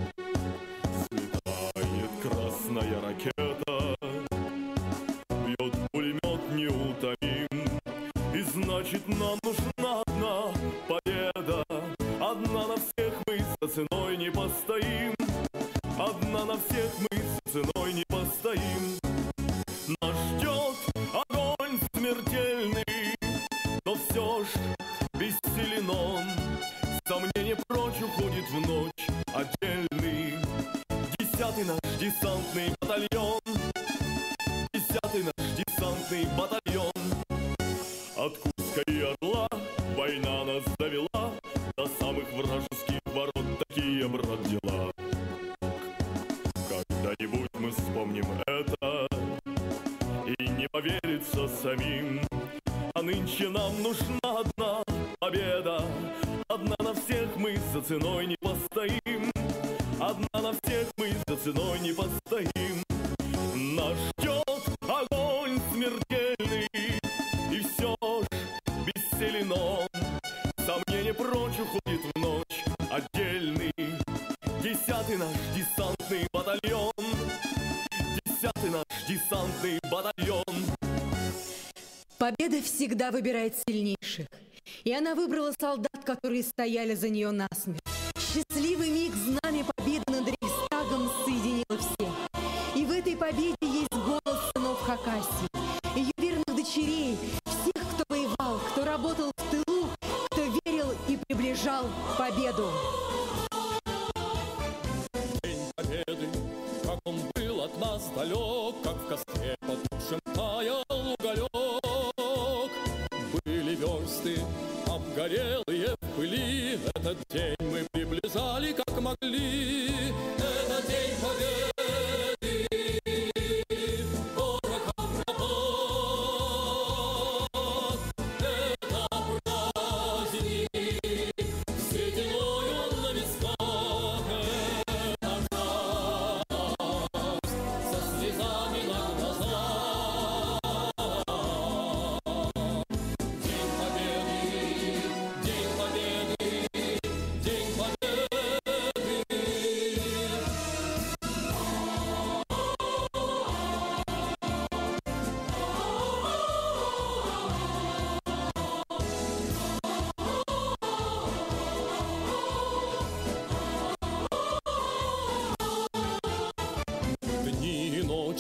Сметает красная ракета, бьет пулемет неутомим, и значит нам нужна одна победа. Одна на всех мы за ценой не постоим. Одна на всех мы за ценой не постоим. Нас ждет огонь смертельный, но все ж бессилен он. Сомнение прочь уходит в ночь отдельный. 10-й наш десантный батальон. 10-й наш десантный батальон. От Курска и Орла война нас довела до самых вражеских ворот. Такие, брат, дела. Когда-нибудь мы вспомним это и не поверится самим. А нынче нам нужна одна победа. Одна на всех мы за ценой не постоим. Одна на всех мы за ценой не постоим. Нас ждет огонь смертельный, и все ж бессилен он. Сомнение прочь уходит в ночь отдельный. 10-й наш десантный батальон. 10-й наш десантный батальон. Победа всегда выбирает сильнейших. И она выбрала солдат, которые стояли за нее насмерть. Счастливый миг знамя победы над Рейхстагом соединило всех. И в этой победе есть голос сынов Хакасии, ее верных дочерей, всех, кто воевал, кто работал в тылу, кто верил и приближал победу. День победы, как он был от нас далек, как в костре потухшем таял уголек. Были версты обгорелые в пыли, этот день мы приближали как могли. Это день победы, порохом работ, это праздник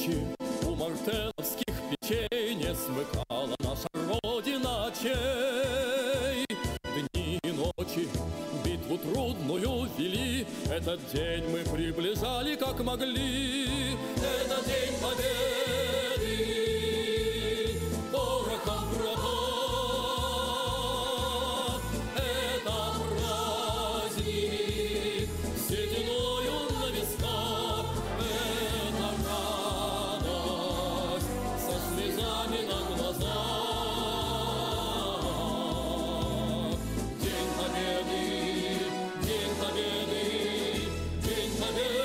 ночи у мартеновских печей не смыкала наша Родина очей. Дни и ночи битву трудную вели, этот день мы приближали как могли. Это день победы, порохом грома. Это праздник, сединою на висках. Это радость со слезами на глазах. День победы, день победы, день победы.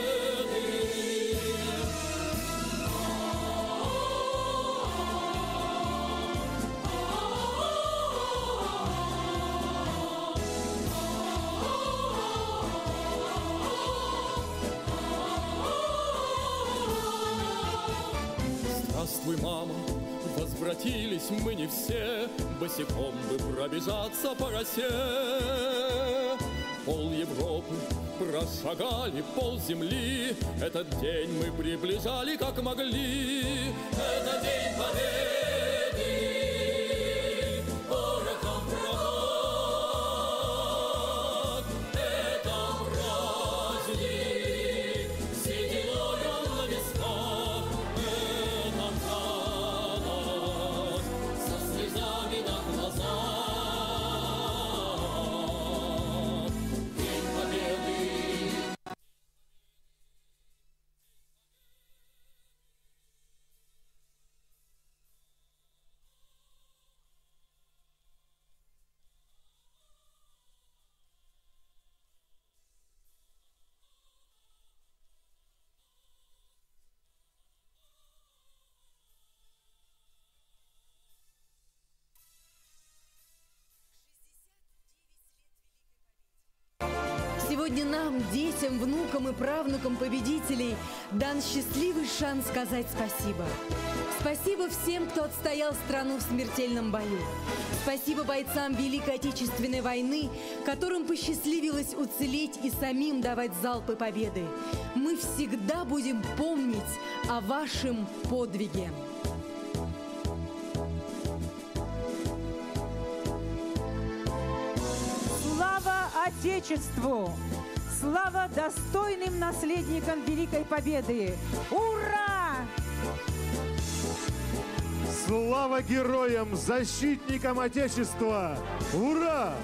Здравствуй, мама, возвратились мы не все, босиком бы пробежаться по росе. Пол Европы прошагали, пол земли, этот день мы приближали как могли. Это день победы, порохом грома. Это праздник, сединою на висках. Это радость со слезами на глазах. День победы. Сегодня нам, детям, внукам и правнукам победителей, дан счастливый шанс сказать спасибо. Спасибо всем, кто отстоял страну в смертельном бою. Спасибо бойцам Великой Отечественной войны, которым посчастливилось уцелеть и самим давать залпы победы. Мы всегда будем помнить о вашем подвиге. Слава Отечеству! Слава достойным наследникам Великой Победы! Ура! Слава героям, защитникам Отечества! Ура!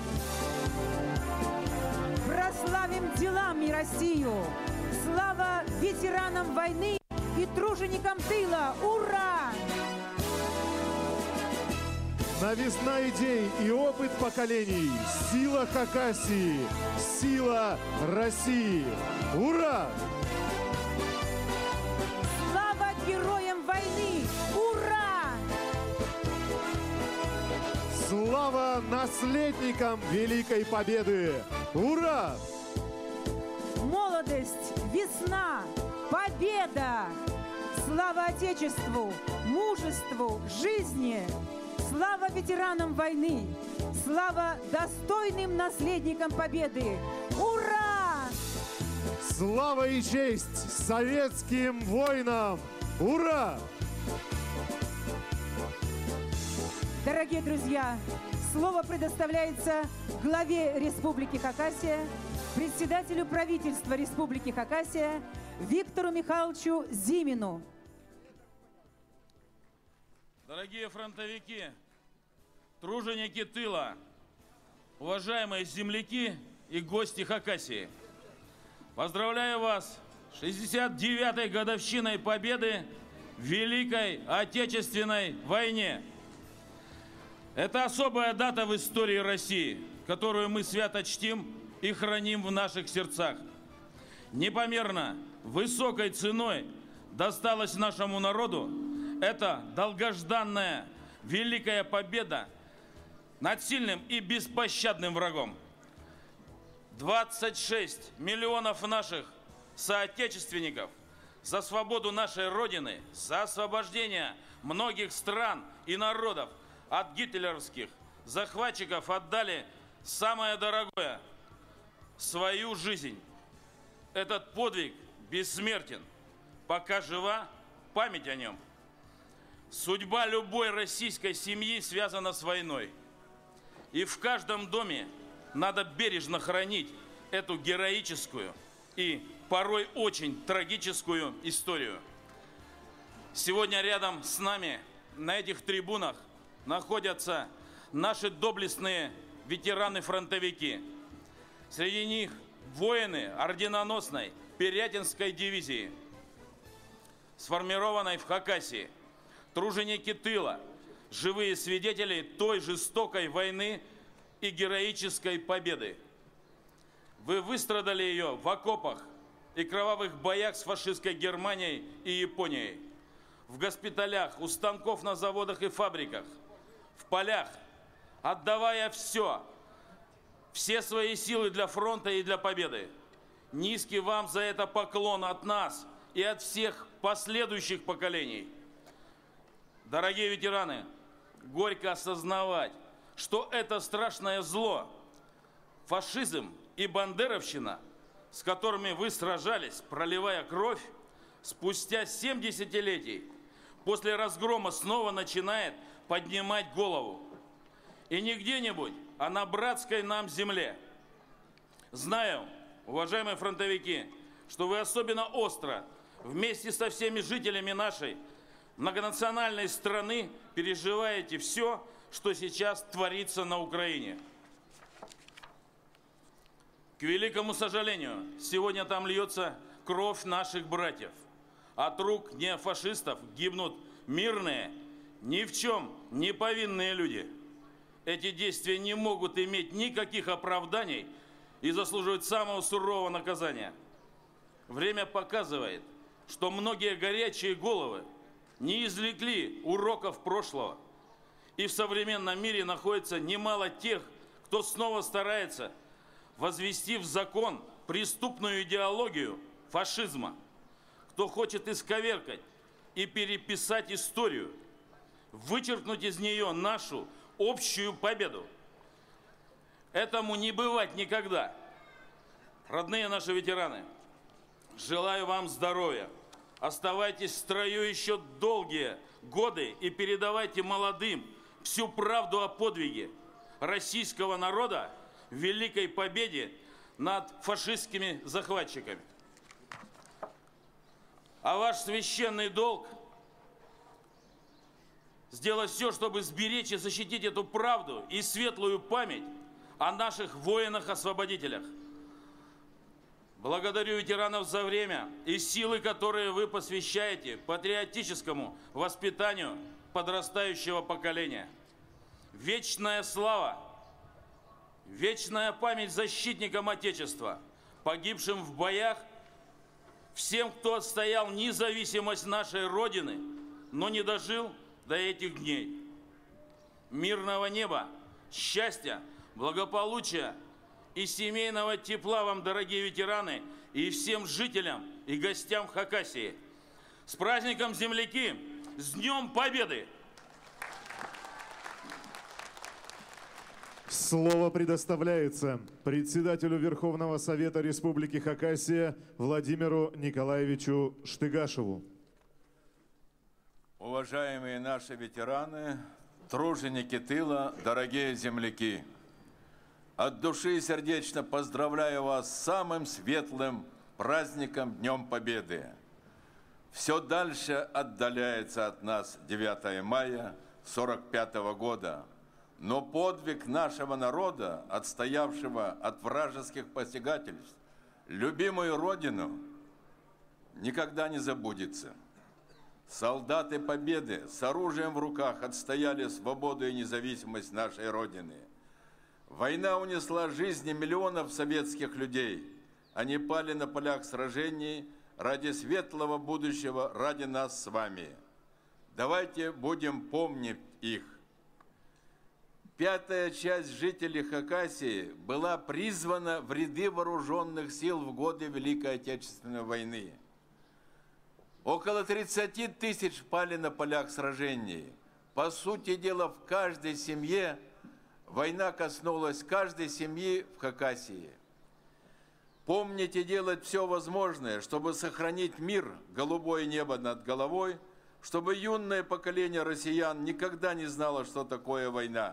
Прославим делами Россию! Слава ветеранам войны и труженикам тыла! Ура! Новизна идей и опыт поколений. Сила Хакасии. Сила России. Ура! Слава героям войны! Ура! Слава наследникам Великой Победы. Ура! Молодость, весна, победа! Слава Отечеству, мужеству, жизни! Слава ветеранам войны! Слава достойным наследникам Победы! Ура! Слава и честь советским воинам! Ура! Дорогие друзья, слово предоставляется главе Республики Хакасия, председателю правительства Республики Хакасия Виктору Михайловичу Зимину. Дорогие фронтовики, труженики тыла, уважаемые земляки и гости Хакасии, поздравляю вас с 69-й годовщиной победы в Великой Отечественной войне. Это особая дата в истории России, которую мы свято чтим и храним в наших сердцах. Непомерно высокой ценой досталась нашему народу эта долгожданная великая победа над сильным и беспощадным врагом. 26 миллионов наших соотечественников за свободу нашей Родины, за освобождение многих стран и народов от гитлеровских захватчиков отдали самое дорогое – свою жизнь. Этот подвиг бессмертен, пока жива память о нем. Судьба любой российской семьи связана с войной. И в каждом доме надо бережно хранить эту героическую и порой очень трагическую историю. Сегодня рядом с нами на этих трибунах находятся наши доблестные ветераны-фронтовики. Среди них воины орденоносной Пирятинской дивизии, сформированной в Хакасии, труженики тыла, живые свидетели той жестокой войны и героической победы. Вы выстрадали ее в окопах и кровавых боях с фашистской Германией и Японией, в госпиталях, у станков на заводах и фабриках, в полях, отдавая все свои силы для фронта и для победы. Низкий вам за это поклон от нас и от всех последующих поколений. Дорогие ветераны, горько осознавать, что это страшное зло, фашизм и бандеровщина, с которыми вы сражались, проливая кровь, спустя 7 десятилетий после разгрома снова начинает поднимать голову. И не где-нибудь, а на братской нам земле. Знаю, уважаемые фронтовики, что вы особенно остро, вместе со всеми жителями нашей многонациональной страны, переживаете все, что сейчас творится на Украине. К великому сожалению, сегодня там льется кровь наших братьев. От рук неофашистов гибнут мирные, ни в чем не повинные люди. Эти действия не могут иметь никаких оправданий и заслуживают самого сурового наказания. Время показывает, что многие горячие головы не извлекли уроков прошлого. И в современном мире находится немало тех, кто снова старается возвести в закон преступную идеологию фашизма, кто хочет исковеркать и переписать историю, вычеркнуть из нее нашу общую победу. Этому не бывать никогда. Родные наши ветераны, желаю вам здоровья. Оставайтесь в строю еще долгие годы и передавайте молодым всю правду о подвиге российского народа в великой победе над фашистскими захватчиками. А ваш священный долг – сделать все, чтобы сберечь и защитить эту правду и светлую память о наших воинах-освободителях. Благодарю ветеранов за время и силы, которые вы посвящаете патриотическому воспитанию подрастающего поколения. Вечная слава, вечная память защитникам Отечества, погибшим в боях, всем, кто отстоял независимость нашей Родины, но не дожил до этих дней. Мирного неба, счастья, благополучия и семейного тепла вам, дорогие ветераны, и всем жителям и гостям Хакасии. С праздником, земляки! С Днем Победы! Слово предоставляется председателю Верховного Совета Республики Хакасия Владимиру Николаевичу Штыгашеву. Уважаемые наши ветераны, труженики тыла, дорогие земляки! От души и сердечно поздравляю вас с самым светлым праздником Днем Победы. Все дальше отдаляется от нас 9 мая 1945 года. Но подвиг нашего народа, отстоявшего от вражеских посягательств, любимую Родину, никогда не забудется. Солдаты Победы с оружием в руках отстояли свободу и независимость нашей Родины. Война унесла жизни миллионов советских людей. Они пали на полях сражений ради светлого будущего, ради нас с вами. Давайте будем помнить их. 5-я часть жителей Хакасии была призвана в ряды вооруженных сил в годы Великой Отечественной войны. Около 30 тысяч пали на полях сражений. По сути дела, в каждой семье война коснулась каждой семьи в Хакасии. Помнить и делать все возможное, чтобы сохранить мир, голубое небо над головой, чтобы юное поколение россиян никогда не знало, что такое война.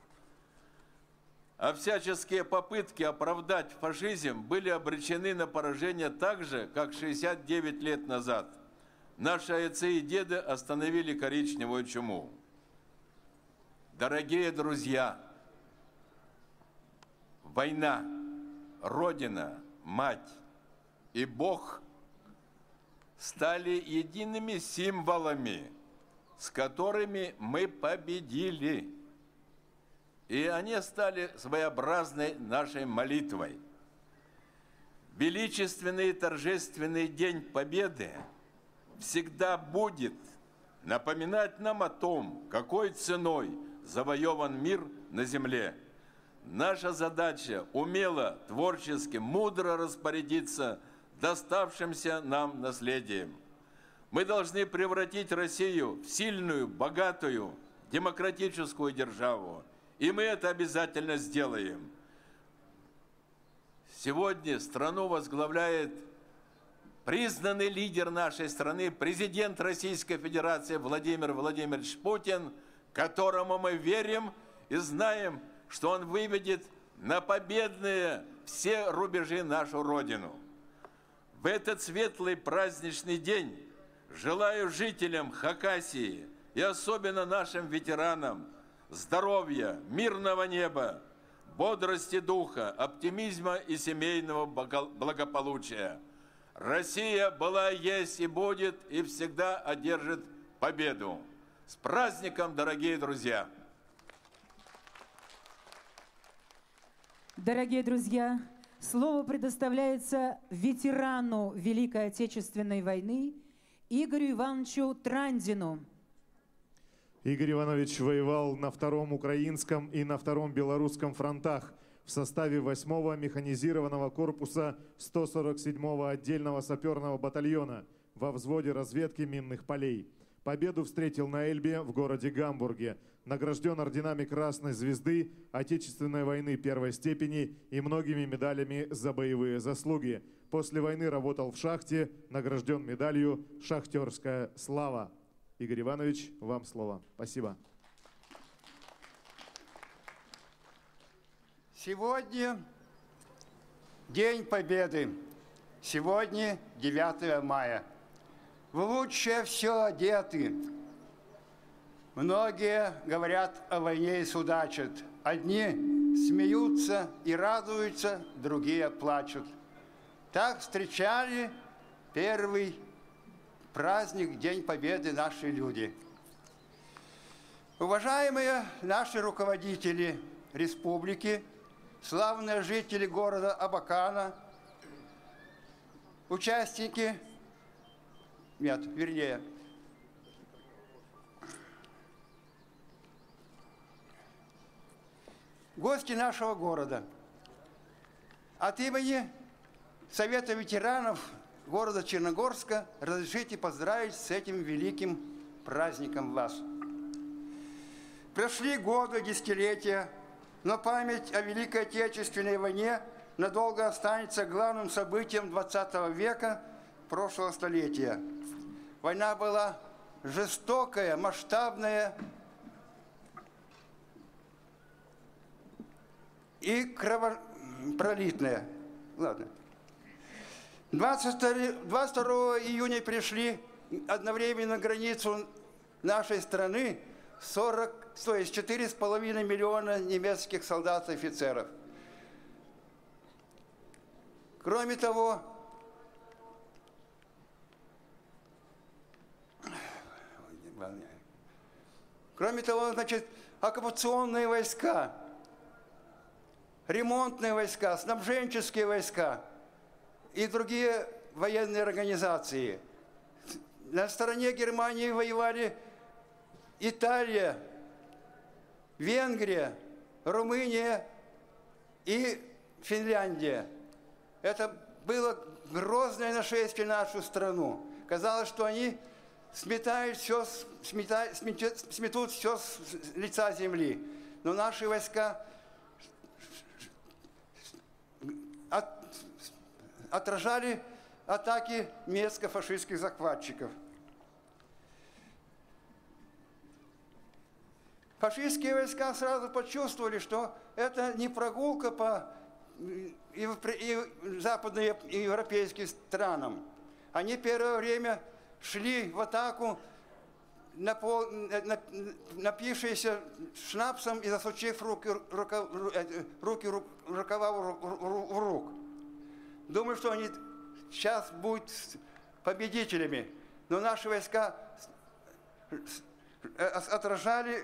А всяческие попытки оправдать фашизм были обречены на поражение так же, как 69 лет назад. Наши отцы и деды остановили коричневую чуму. Дорогие друзья, война, Родина, Мать и Бог стали едиными символами, с которыми мы победили. И они стали своеобразной нашей молитвой. Величественный и торжественный День Победы всегда будет напоминать нам о том, какой ценой завоеван мир на земле. Наша задача умело, творчески, мудро распорядиться доставшимся нам наследием. Мы должны превратить Россию в сильную, богатую, демократическую державу. И мы это обязательно сделаем. Сегодня страну возглавляет признанный лидер нашей страны, президент Российской Федерации Владимир Владимирович Путин, которому мы верим и знаем, что он выведет на победные все рубежи нашу Родину. В этот светлый праздничный день желаю жителям Хакасии и особенно нашим ветеранам здоровья, мирного неба, бодрости духа, оптимизма и семейного благополучия. Россия была, есть и будет, и всегда одержит победу. С праздником, дорогие друзья! Дорогие друзья, слово предоставляется ветерану Великой Отечественной войны Игорю Ивановичу Трандину. Игорь Иванович воевал на Втором Украинском и на Втором Белорусском фронтах в составе 8-го механизированного корпуса 147-го отдельного саперного батальона во взводе разведки минных полей. Победу встретил на Эльбе в городе Гамбурге. Награжден орденами Красной Звезды, Отечественной войны первой степени и многими медалями за боевые заслуги. После войны работал в шахте, награжден медалью «Шахтерская слава». Игорь Иванович, вам слово. Спасибо. Сегодня День Победы. Сегодня 9 мая. Вы лучше все одеты. Многие говорят о войне и судачат. Одни смеются и радуются, другие плачут. Так встречали первый праздник, День Победы наши люди. Уважаемые наши руководители республики, славные жители города Абакана, участники, гости нашего города. От имени Совета ветеранов города Черногорска разрешите поздравить с этим великим праздником вас. Прошли годы, десятилетия, но память о Великой Отечественной войне надолго останется главным событием 20 века прошлого столетия. Война была жестокая, масштабная и кровопролитная. Ладно. 22 июня пришли одновременно на границу нашей страны 4,5 миллиона немецких солдат и офицеров. Кроме того, значит, оккупационные войска, ремонтные войска, снабженческие войска и другие военные организации. На стороне Германии воевали Италия, Венгрия, Румыния и Финляндия. Это было грозное нашествие на нашу страну. Казалось, что они сметут все с лица земли. Но наши войска отражали атаки немецко-фашистских захватчиков. Фашистские войска сразу почувствовали, что это не прогулка по западным и европейским странам. Они первое время шли в атаку, напившиеся шнапсом и засучив рукава в рук. Думаю, что они сейчас будут победителями. Но наши войска отражали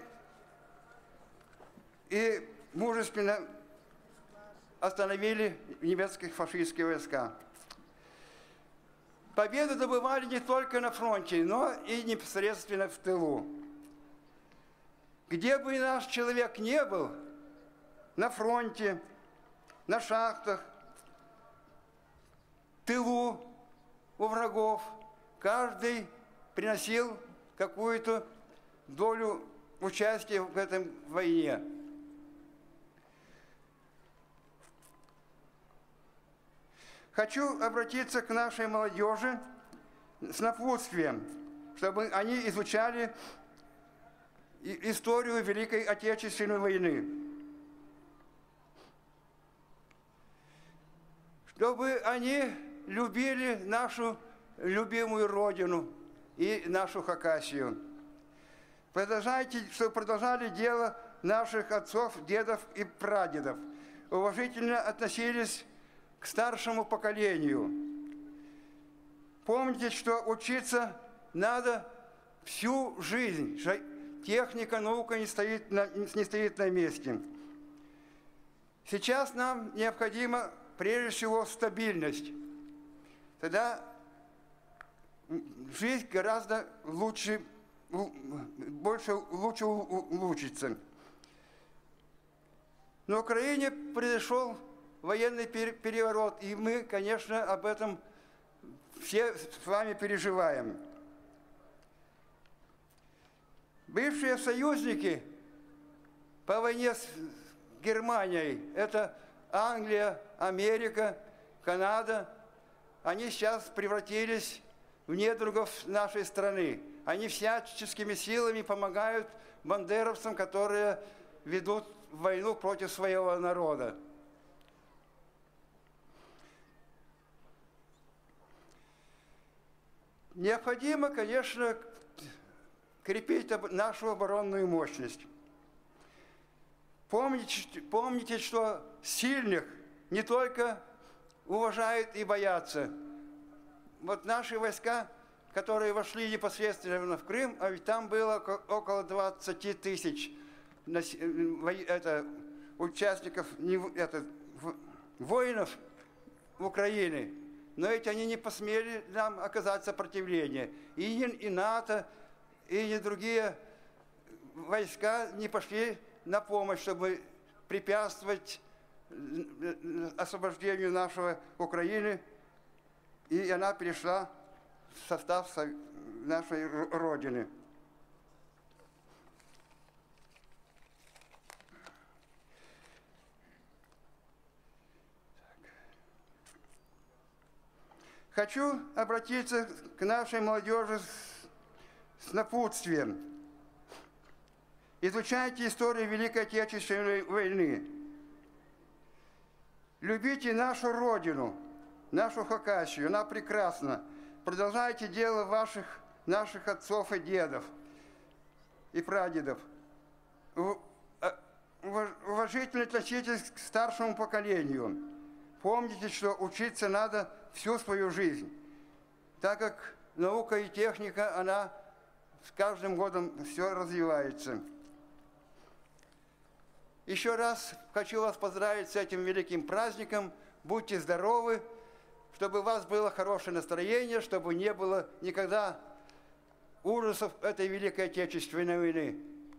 и мужественно остановили немецкие фашистские войска. Победу добывали не только на фронте, но и непосредственно в тылу. Где бы наш человек не был, на фронте, на шахтах, в тылу у врагов, каждый приносил какую-то долю участия в этой войне. Хочу обратиться к нашей молодежи с напутствием, чтобы они изучали историю Великой Отечественной войны. Чтобы они любили нашу любимую Родину и нашу Хакасию. Чтобы продолжали дело наших отцов, дедов и прадедов. Уважительно относились к старшему поколению. Помните, что учиться надо всю жизнь. Техника, наука не стоит на месте. Сейчас нам необходима прежде всего стабильность. Тогда жизнь гораздо лучше улучшится. На Украине произошел военный переворот, и мы, конечно, об этом все с вами переживаем. Бывшие союзники по войне с Германией, это Англия, Америка, Канада, они сейчас превратились в недругов нашей страны. Они всяческими силами помогают бандеровцам, которые ведут войну против своего народа. Необходимо, конечно, крепить нашу оборонную мощность. Помните, что сильных не только уважают и боятся. Вот наши войска, которые вошли непосредственно в Крым, а ведь там было около 20 тысяч участников, воинов Украины. Но ведь они не посмели нам оказать сопротивление. И НАТО, и другие войска не пошли на помощь, чтобы препятствовать освобождению нашей Украины. И она перешла в состав нашей Родины. Хочу обратиться к нашей молодежи с напутствием. Изучайте историю Великой Отечественной войны. Любите нашу Родину, нашу Хакасию, она прекрасна. Продолжайте дело наших отцов и дедов и прадедов. Уважительно относитесь к старшему поколению. Помните, что учиться надо всю свою жизнь, так как наука и техника, она с каждым годом все развивается. Еще раз хочу вас поздравить с этим великим праздником. Будьте здоровы, чтобы у вас было хорошее настроение, чтобы не было никогда ужасов этой Великой Отечественной войны.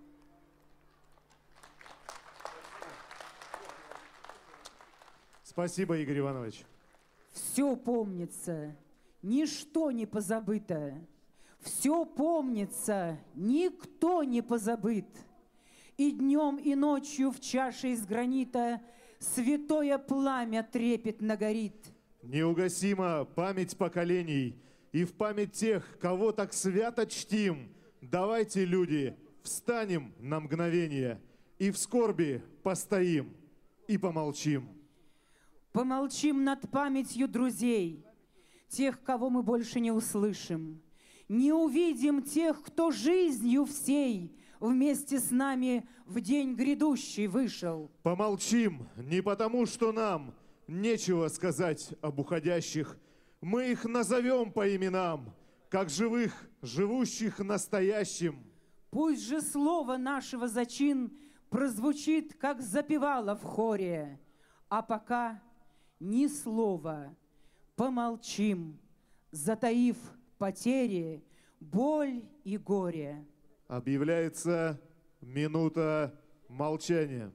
Спасибо, Игорь Иванович. Все помнится, ничто не позабыто. Все помнится, никто не позабыт. И днем, и ночью в чаше из гранита святое пламя трепетно горит. Неугасима память поколений, и в память тех, кого так свято чтим, давайте, люди, встанем на мгновение и в скорби постоим и помолчим. Помолчим над памятью друзей, тех, кого мы больше не услышим. Не увидим тех, кто жизнью всей вместе с нами в день грядущий вышел. Помолчим не потому, что нам нечего сказать об уходящих. Мы их назовем по именам, как живых, живущих настоящим. Пусть же слово нашего зачин прозвучит, как запевало в хоре. А пока ни слова, помолчим, затаив потери, боль и горе. Объявляется минута молчания.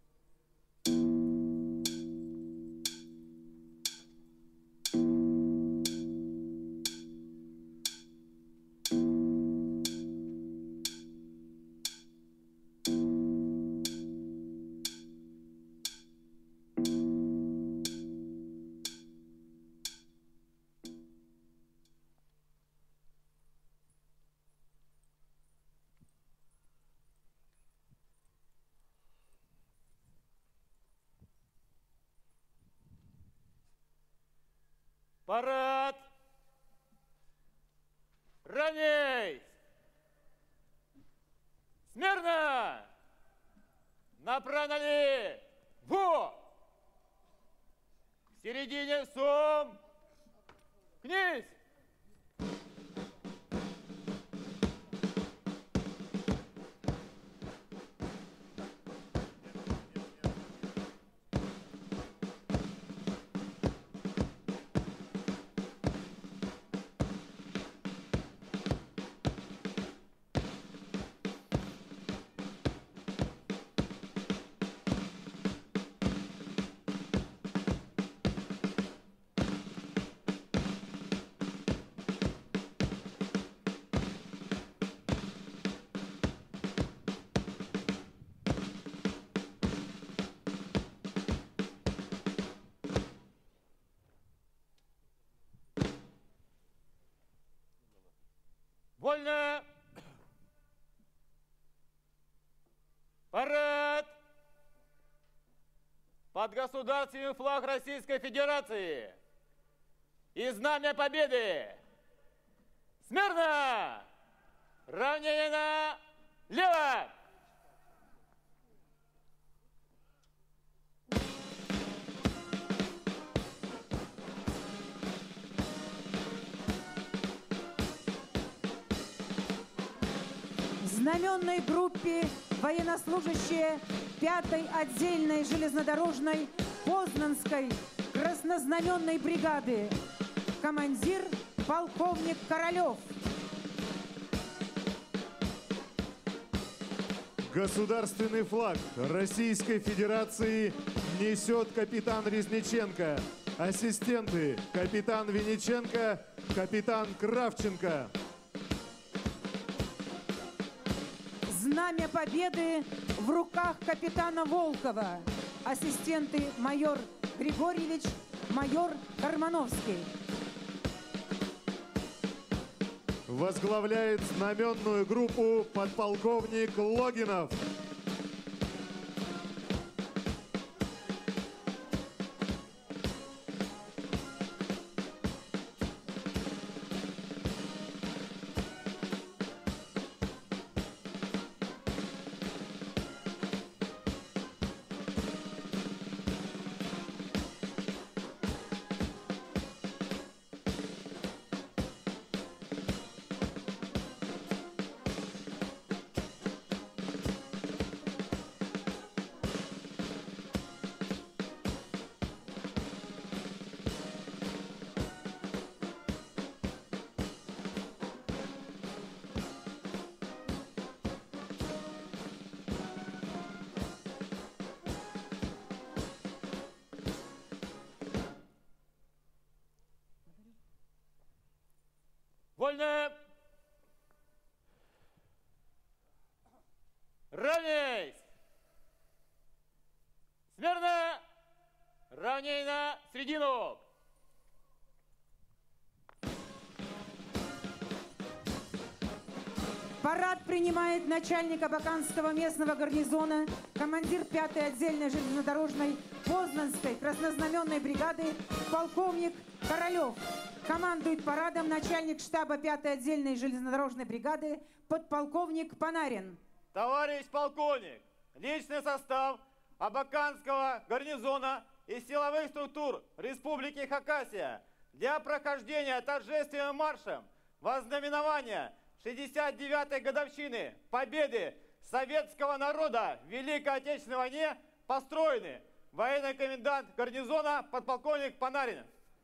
Парад! Равней! Смирно! Направо во! В середине сом! Князь! Вольно! Парад! Под государственный флаг Российской Федерации и знамя победы! Смирно! Равнение налево! В знаменной группе военнослужащие 5-й отдельной железнодорожной Познанской краснознаменной бригады. Командир полковник Королев. Государственный флаг Российской Федерации несет капитан Резниченко. Ассистенты: капитан Винниченко, капитан Кравченко. Знамя победы в руках капитана Волкова. Ассистенты: майор Григорьевич, майор Кармановский. Возглавляет знаменную группу подполковник Логинов. Вольно! Равней! Смирно! Равней на середину! Парад принимает начальник Абаканского местного гарнизона, командир 5-й отдельной железнодорожной Познанской краснознаменной бригады полковник Королев. Командует парадом начальник штаба 5-й отдельной железнодорожной бригады подполковник Панарин. Товарищ полковник, личный состав Абаканского гарнизона и силовых структур Республики Хакасия для прохождения торжественным маршем во знаменование 69-й годовщины победы советского народа в Великой Отечественной войне построены. Военный комендант гарнизона подполковник Панарин.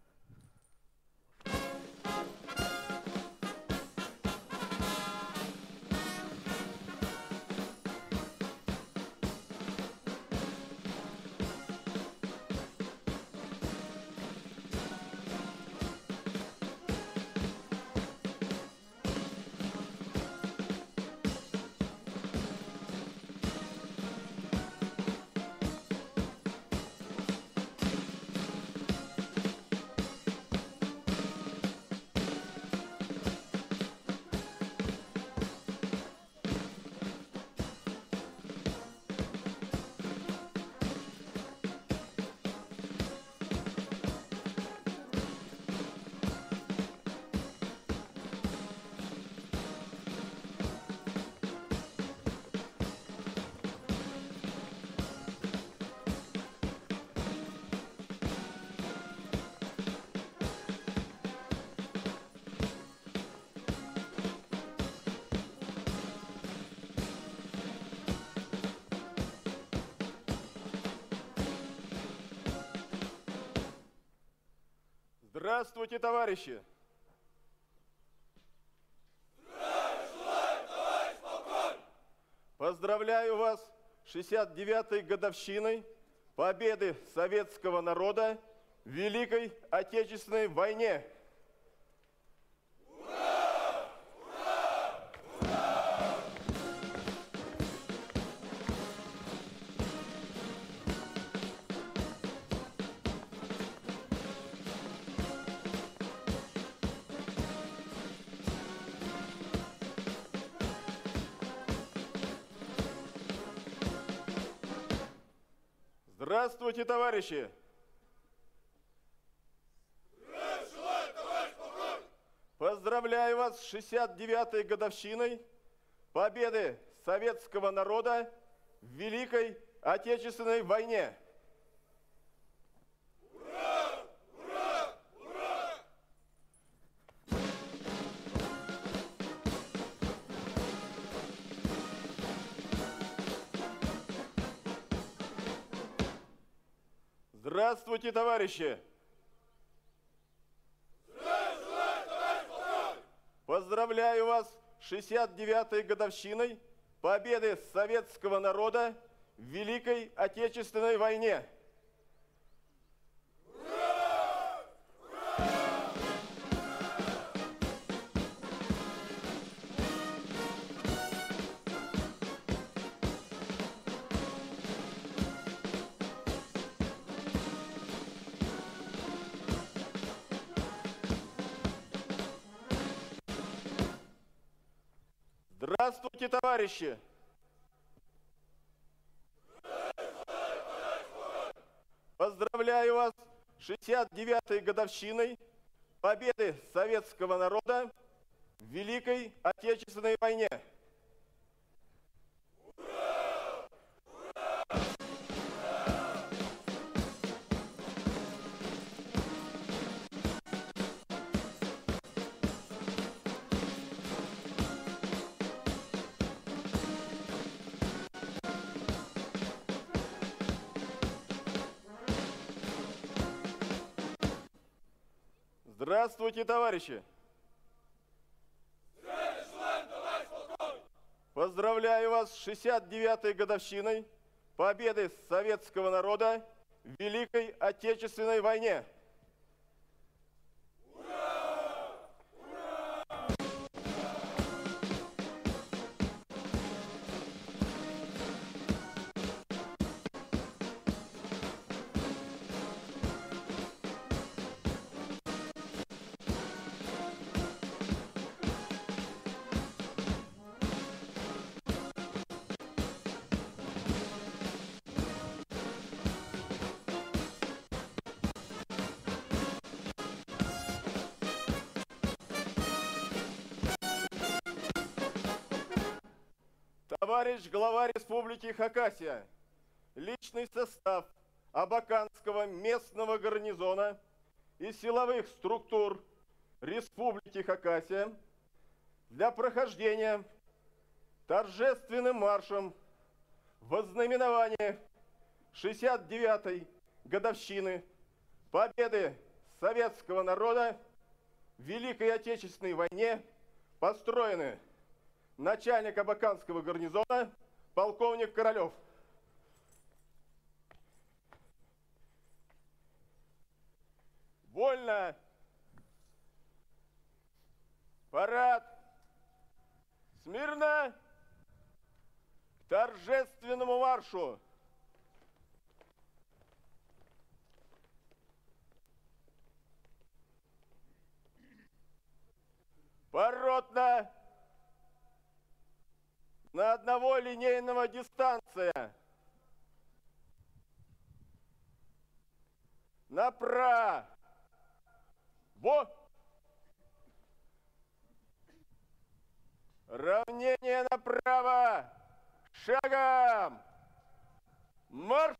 Здравствуйте, товарищи! Товарищ полковник! Поздравляю вас с 69-й годовщиной победы советского народа в Великой Отечественной войне. Ура! Ура! Ура! Здравствуйте, товарищи! Здравствуйте, товарищ полковник! Поздравляю вас с 69-й годовщиной победы советского народа в Великой Отечественной войне. Ура! Ура! Ура! Здравствуйте, товарищи! Здравствуйте, товарищ полковник! Поздравляю вас с 69-й годовщиной победы советского народа в Великой Отечественной войне. Ура! Ура! Здравствуйте, товарищи! Поздравляю вас с 69-й годовщиной победы советского народа в Великой Отечественной войне. Здравствуйте, товарищи! Здравствуйте, товарищ полковник! Поздравляю вас с 69-й годовщиной победы советского народа в Великой Отечественной войне. Товарищ глава Республики Хакасия, личный состав Абаканского местного гарнизона и силовых структур Республики Хакасия для прохождения торжественным маршем во знаменование 69-й годовщины победы советского народа в Великой Отечественной войне построены начальник Абаканского гарнизона полковник Королев. Вольно! Парад! Смирно! К торжественному маршу! Поротно! На одного линейного дистанция! Направо! Равнение направо! Шагом! Марш!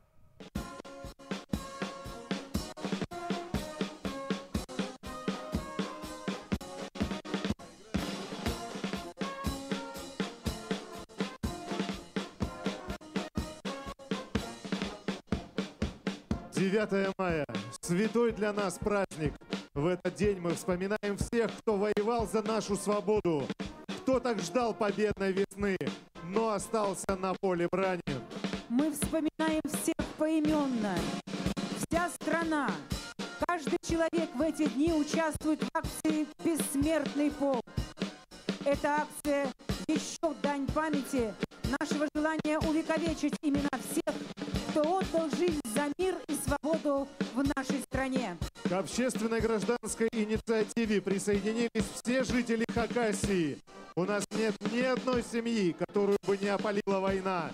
«9 мая. Святой для нас праздник. В этот день мы вспоминаем всех, кто воевал за нашу свободу, кто так ждал победной весны, но остался на поле брани». Мы вспоминаем всех поименно. Вся страна, каждый человек в эти дни участвует в акции «Бессмертный полк». Эта акция еще дань памяти нашего желания увековечить имена всех, кто отдал жизнь за мир и свободу в нашей стране. К общественной гражданской инициативе присоединились все жители Хакасии. У нас нет ни одной семьи, которую бы не опалила война.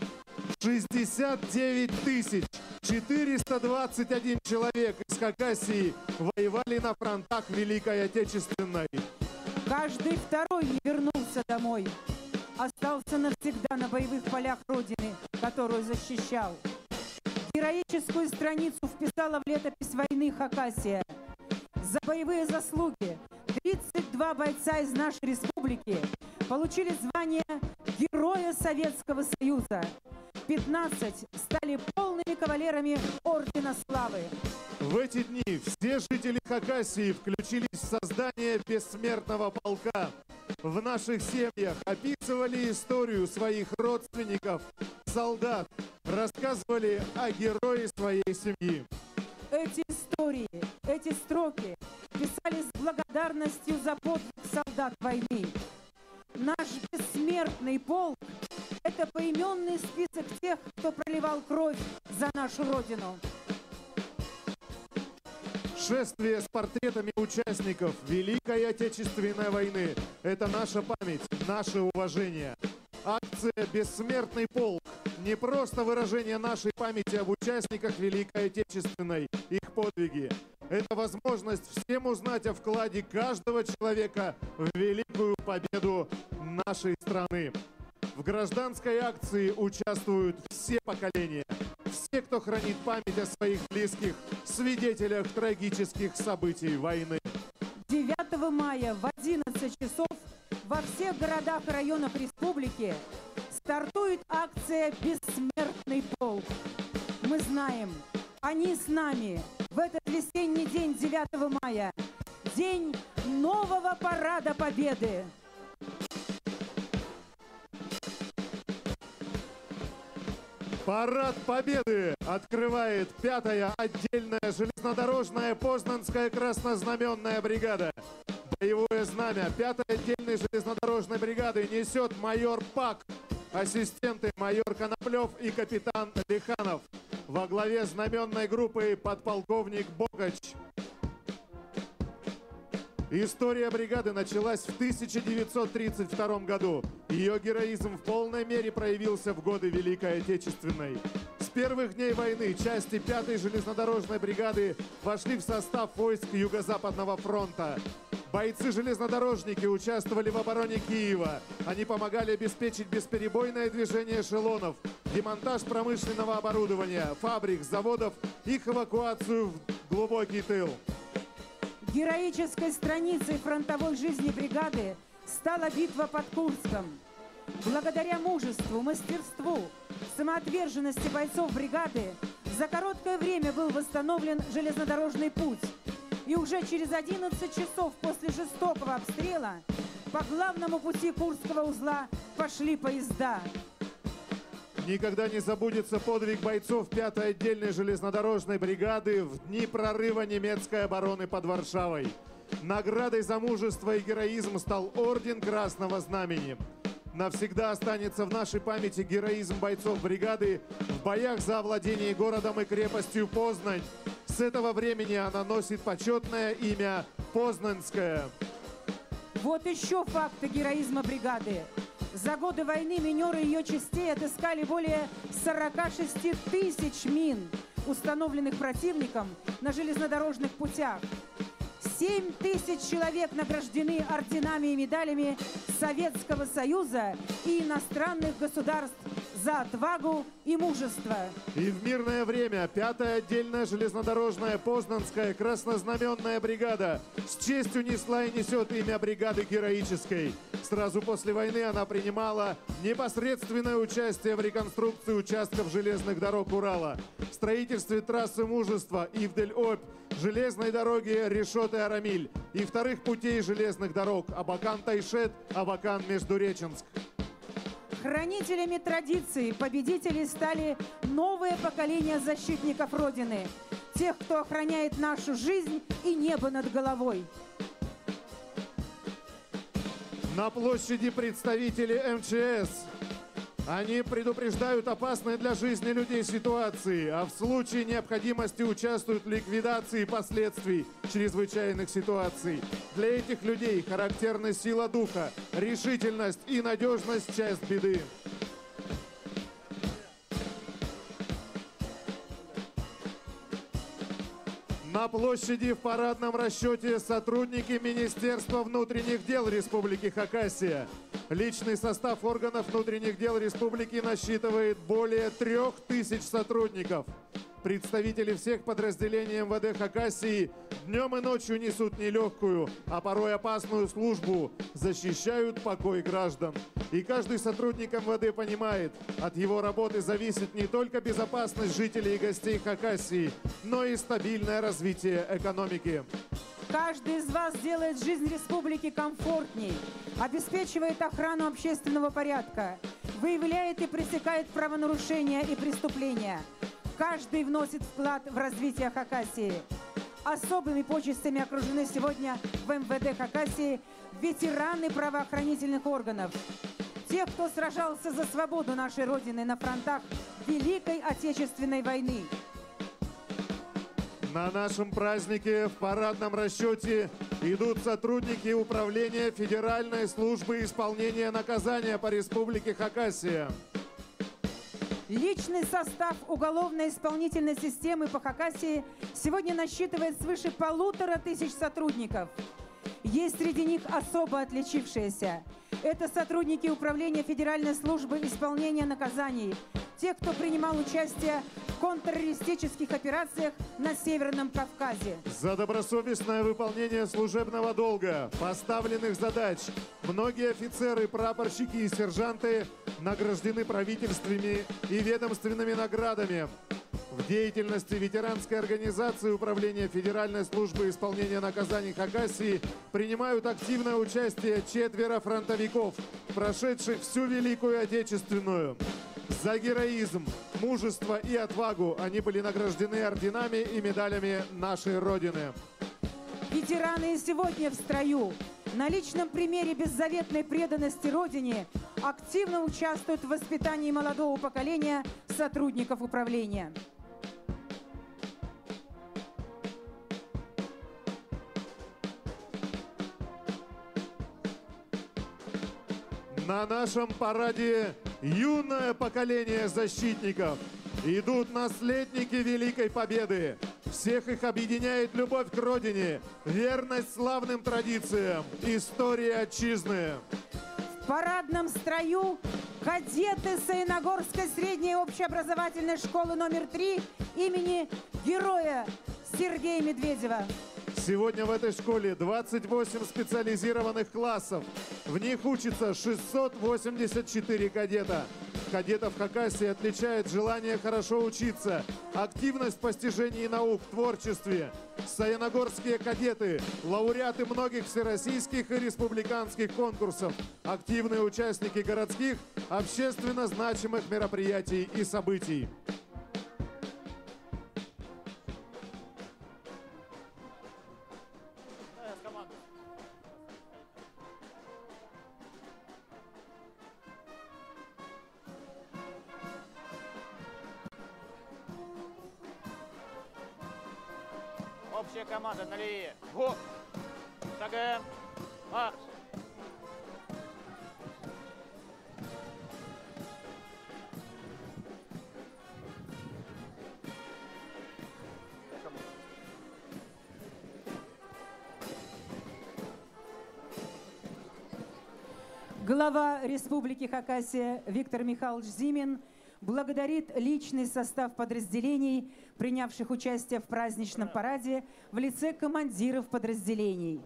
69 421 человек из Хакасии воевали на фронтах Великой Отечественной. Каждый второй не вернулся домой. Остался навсегда на боевых полях Родины, которую защищал. Героическую страницу вписала в летопись войны Хакасия. За боевые заслуги 32 бойца из нашей республики получили звание Героя Советского Союза. 15 стали полными кавалерами Ордена Славы. В эти дни все жители Хакасии включились в создание бессмертного полка. В наших семьях описывали историю своих родственников, солдат, рассказывали о герое своей семьи. Эти истории, эти строки писались с благодарностью за подвиг солдат войны. Наш бессмертный полк – это поименный список тех, кто проливал кровь за нашу Родину. Шествие с портретами участников Великой Отечественной войны – это наша память, наше уважение. Акция «Бессмертный полк» – не просто выражение нашей памяти об участниках Великой Отечественной, их подвиги. Это возможность всем узнать о вкладе каждого человека в великую победу нашей страны. В гражданской акции участвуют все поколения, все, кто хранит память о своих близких, свидетелях трагических событий войны. 9 мая в 11 часов во всех городах и районах республики стартует акция «Бессмертный полк». Мы знаем, они с нами в этот весенний день 9 мая, день нового парада Победы. Парад Победы открывает 5-я отдельная железнодорожная Познанская краснознаменная бригада. Боевое знамя 5-й отдельной железнодорожной бригады несет майор Пак, ассистенты майор Коноплев и капитан Лиханов. Во главе знаменной группы подполковник Богач. История бригады началась в 1932 году. Ее героизм в полной мере проявился в годы Великой Отечественной. С первых дней войны части 5-й железнодорожной бригады вошли в состав войск Юго-Западного фронта. Бойцы-железнодорожники участвовали в обороне Киева. Они помогали обеспечить бесперебойное движение эшелонов, демонтаж промышленного оборудования, фабрик, заводов, их эвакуацию в глубокий тыл. Героической страницей фронтовой жизни бригады стала битва под Курском. Благодаря мужеству, мастерству, самоотверженности бойцов бригады за короткое время был восстановлен железнодорожный путь. И уже через 11 часов после жестокого обстрела по главному пути Курского узла пошли поезда. Никогда не забудется подвиг бойцов 5-й отдельной железнодорожной бригады в дни прорыва немецкой обороны под Варшавой. Наградой за мужество и героизм стал Орден Красного Знамени. Навсегда останется в нашей памяти героизм бойцов бригады в боях за овладение городом и крепостью Познань. С этого времени она носит почетное имя Познанская. Вот еще факты героизма бригады. За годы войны минеры ее частей отыскали более 46 тысяч мин, установленных противником на железнодорожных путях. 7 тысяч человек награждены орденами и медалями Советского Союза и иностранных государств за отвагу и мужество. И в мирное время 5-я отдельная железнодорожная Познанская краснознаменная бригада с честью несла и несет имя бригады героической. Сразу после войны она принимала непосредственное участие в реконструкции участков железных дорог Урала, в строительстве трассы Мужества Ивдель-Обь, железной дороги Решет-и-Арамиль и вторых путей железных дорог Абакан-Тайшет, Абакан-Междуреченск. Хранителями традиций победителей стали новое поколение защитников Родины, тех, кто охраняет нашу жизнь и небо над головой. На площади представители МЧС. Они предупреждают опасные для жизни людей ситуации, а в случае необходимости участвуют в ликвидации последствий чрезвычайных ситуаций. Для этих людей характерна сила духа, решительность и надежность в час беды. На площади в парадном расчете сотрудники Министерства внутренних дел Республики Хакасия. Личный состав органов внутренних дел республики насчитывает более 3000 сотрудников. Представители всех подразделений МВД Хакасии днем и ночью несут нелегкую, а порой опасную службу, защищают покой граждан. И каждый сотрудник МВД понимает, от его работы зависит не только безопасность жителей и гостей Хакасии, но и стабильное развитие экономики. Каждый из вас делает жизнь республики комфортней, обеспечивает охрану общественного порядка, выявляет и пресекает правонарушения и преступления. Каждый вносит вклад в развитие Хакасии. Особыми почестями окружены сегодня в МВД Хакасии ветераны правоохранительных органов. Тех, кто сражался за свободу нашей Родины на фронтах Великой Отечественной войны. На нашем празднике в парадном расчете идут сотрудники Управления Федеральной службы исполнения наказания по Республике Хакасия. Личный состав уголовно-исполнительной системы по Хакасии сегодня насчитывает свыше 1500 сотрудников. Есть среди них особо отличившиеся. Это сотрудники Управления Федеральной службы исполнения наказаний, те, кто принимал участие в контртеррористических операциях на Северном Кавказе. За добросовестное выполнение служебного долга, поставленных задач, многие офицеры, прапорщики и сержанты награждены правительственными и ведомственными наградами. В деятельности ветеранской организации Управления Федеральной службы исполнения наказаний Хакасии принимают активное участие 4 фронтовиков, прошедших всю Великую Отечественную. За героизм, мужество и отвагу они были награждены орденами и медалями нашей Родины. Ветераны и сегодня в строю. На личном примере беззаветной преданности Родине активно участвуют в воспитании молодого поколения сотрудников управления. На нашем параде юное поколение защитников. Идут наследники Великой Победы. Всех их объединяет любовь к родине, верность славным традициям, история отчизны. В парадном строю кадеты Саяногорской средней общеобразовательной школы номер 3 имени героя Сергея Медведева. Сегодня в этой школе 28 специализированных классов. В них учатся 684 кадета. Кадетов Хакасии отличает желание хорошо учиться, активность в постижении наук, творчестве. Саяногорские кадеты – лауреаты многих всероссийских и республиканских конкурсов, активные участники городских, общественно значимых мероприятий и событий. Общая команда на линии. Го! Шагаем. Марш! Глава Республики Хакасия Виктор Михайлович Зимин благодарит личный состав подразделений, принявших участие в праздничном параде, в лице командиров подразделений.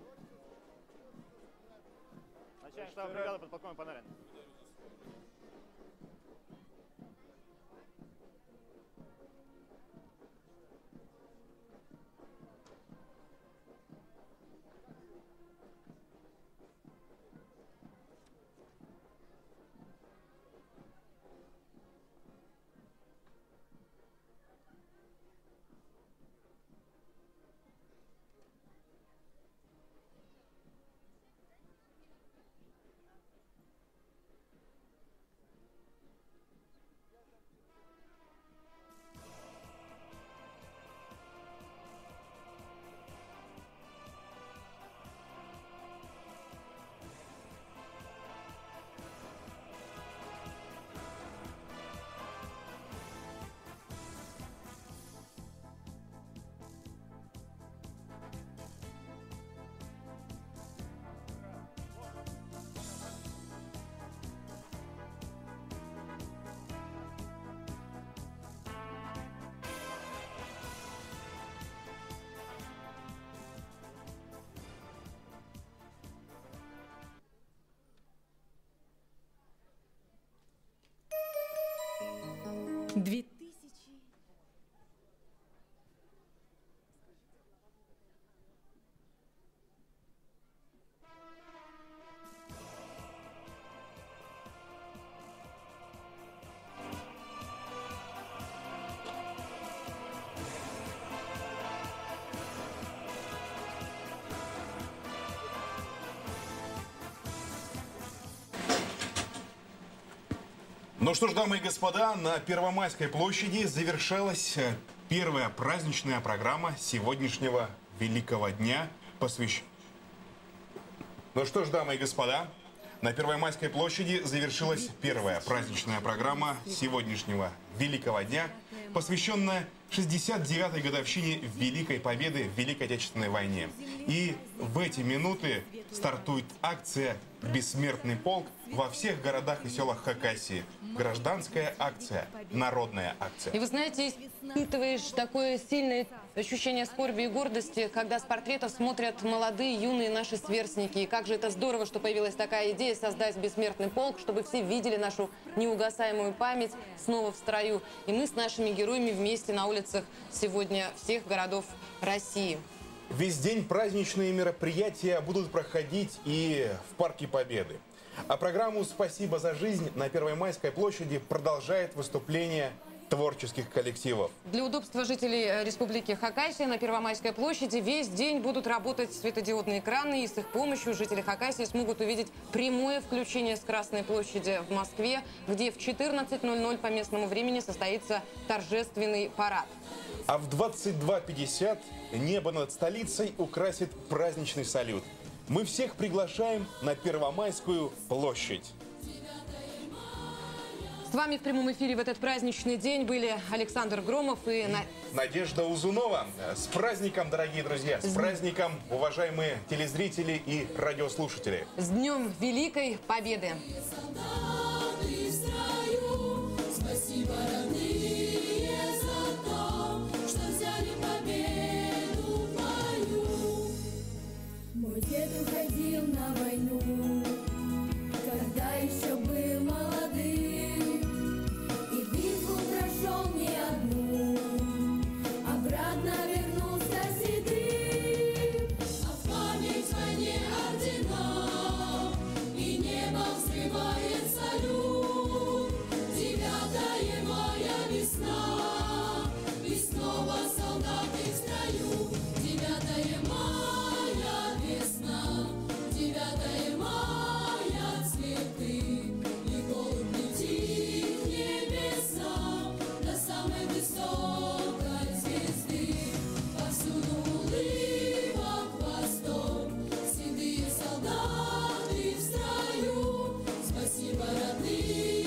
Начальник штаба бригады подполковник Панарин. Ну что ж, дамы и господа, на Первомайской площади завершалась первая праздничная программа сегодняшнего великого дня, Ну что ж, дамы и господа, на Первомайской площади завершилась первая праздничная программа сегодняшнего великого дня, посвященная 69-й годовщине Великой Победы в Великой Отечественной войне. И в эти минуты стартует акция «Бессмертный полк» во всех городах и селах Хакасии. Гражданская акция, народная акция. И вы знаете, испытываешь такое сильное ощущение скорби и гордости, когда с портретов смотрят молодые, юные наши сверстники. И как же это здорово, что появилась такая идея создать бессмертный полк, чтобы все видели нашу неугасаемую память снова в строю. И мы с нашими героями вместе на улицах сегодня всех городов России. Весь день праздничные мероприятия будут проходить и в Парке Победы. А программу «Спасибо за жизнь» на Первомайской площади продолжает выступление творческих коллективов. Для удобства жителей Республики Хакасия на Первомайской площади весь день будут работать светодиодные экраны, и с их помощью жители Хакасии смогут увидеть прямое включение с Красной площади в Москве, где в 14:00 по местному времени состоится торжественный парад. А в 22:50 небо над столицей украсит праздничный салют. Мы всех приглашаем на Первомайскую площадь. С вами в прямом эфире в этот праздничный день были Александр Громов и Надежда Узунова. С праздником, дорогие друзья, с праздником, уважаемые телезрители и радиослушатели. С Днем Великой Победы! Спасибо, родные, за то, что взяли победу мою. Мой дед уходил на войну, когда еще был молодым, и битву прошел не одну, обратно вернулся седым. А в память войне ордена, и небо взрывает салют. 9 мая весна, и снова солдаты в строю. 9 мая весна, 9 мая цветы, и голубь летит в небеса до самой высокой звезды. Повсюду улыбок восторг, седые солдаты в строю. Спасибо, родные.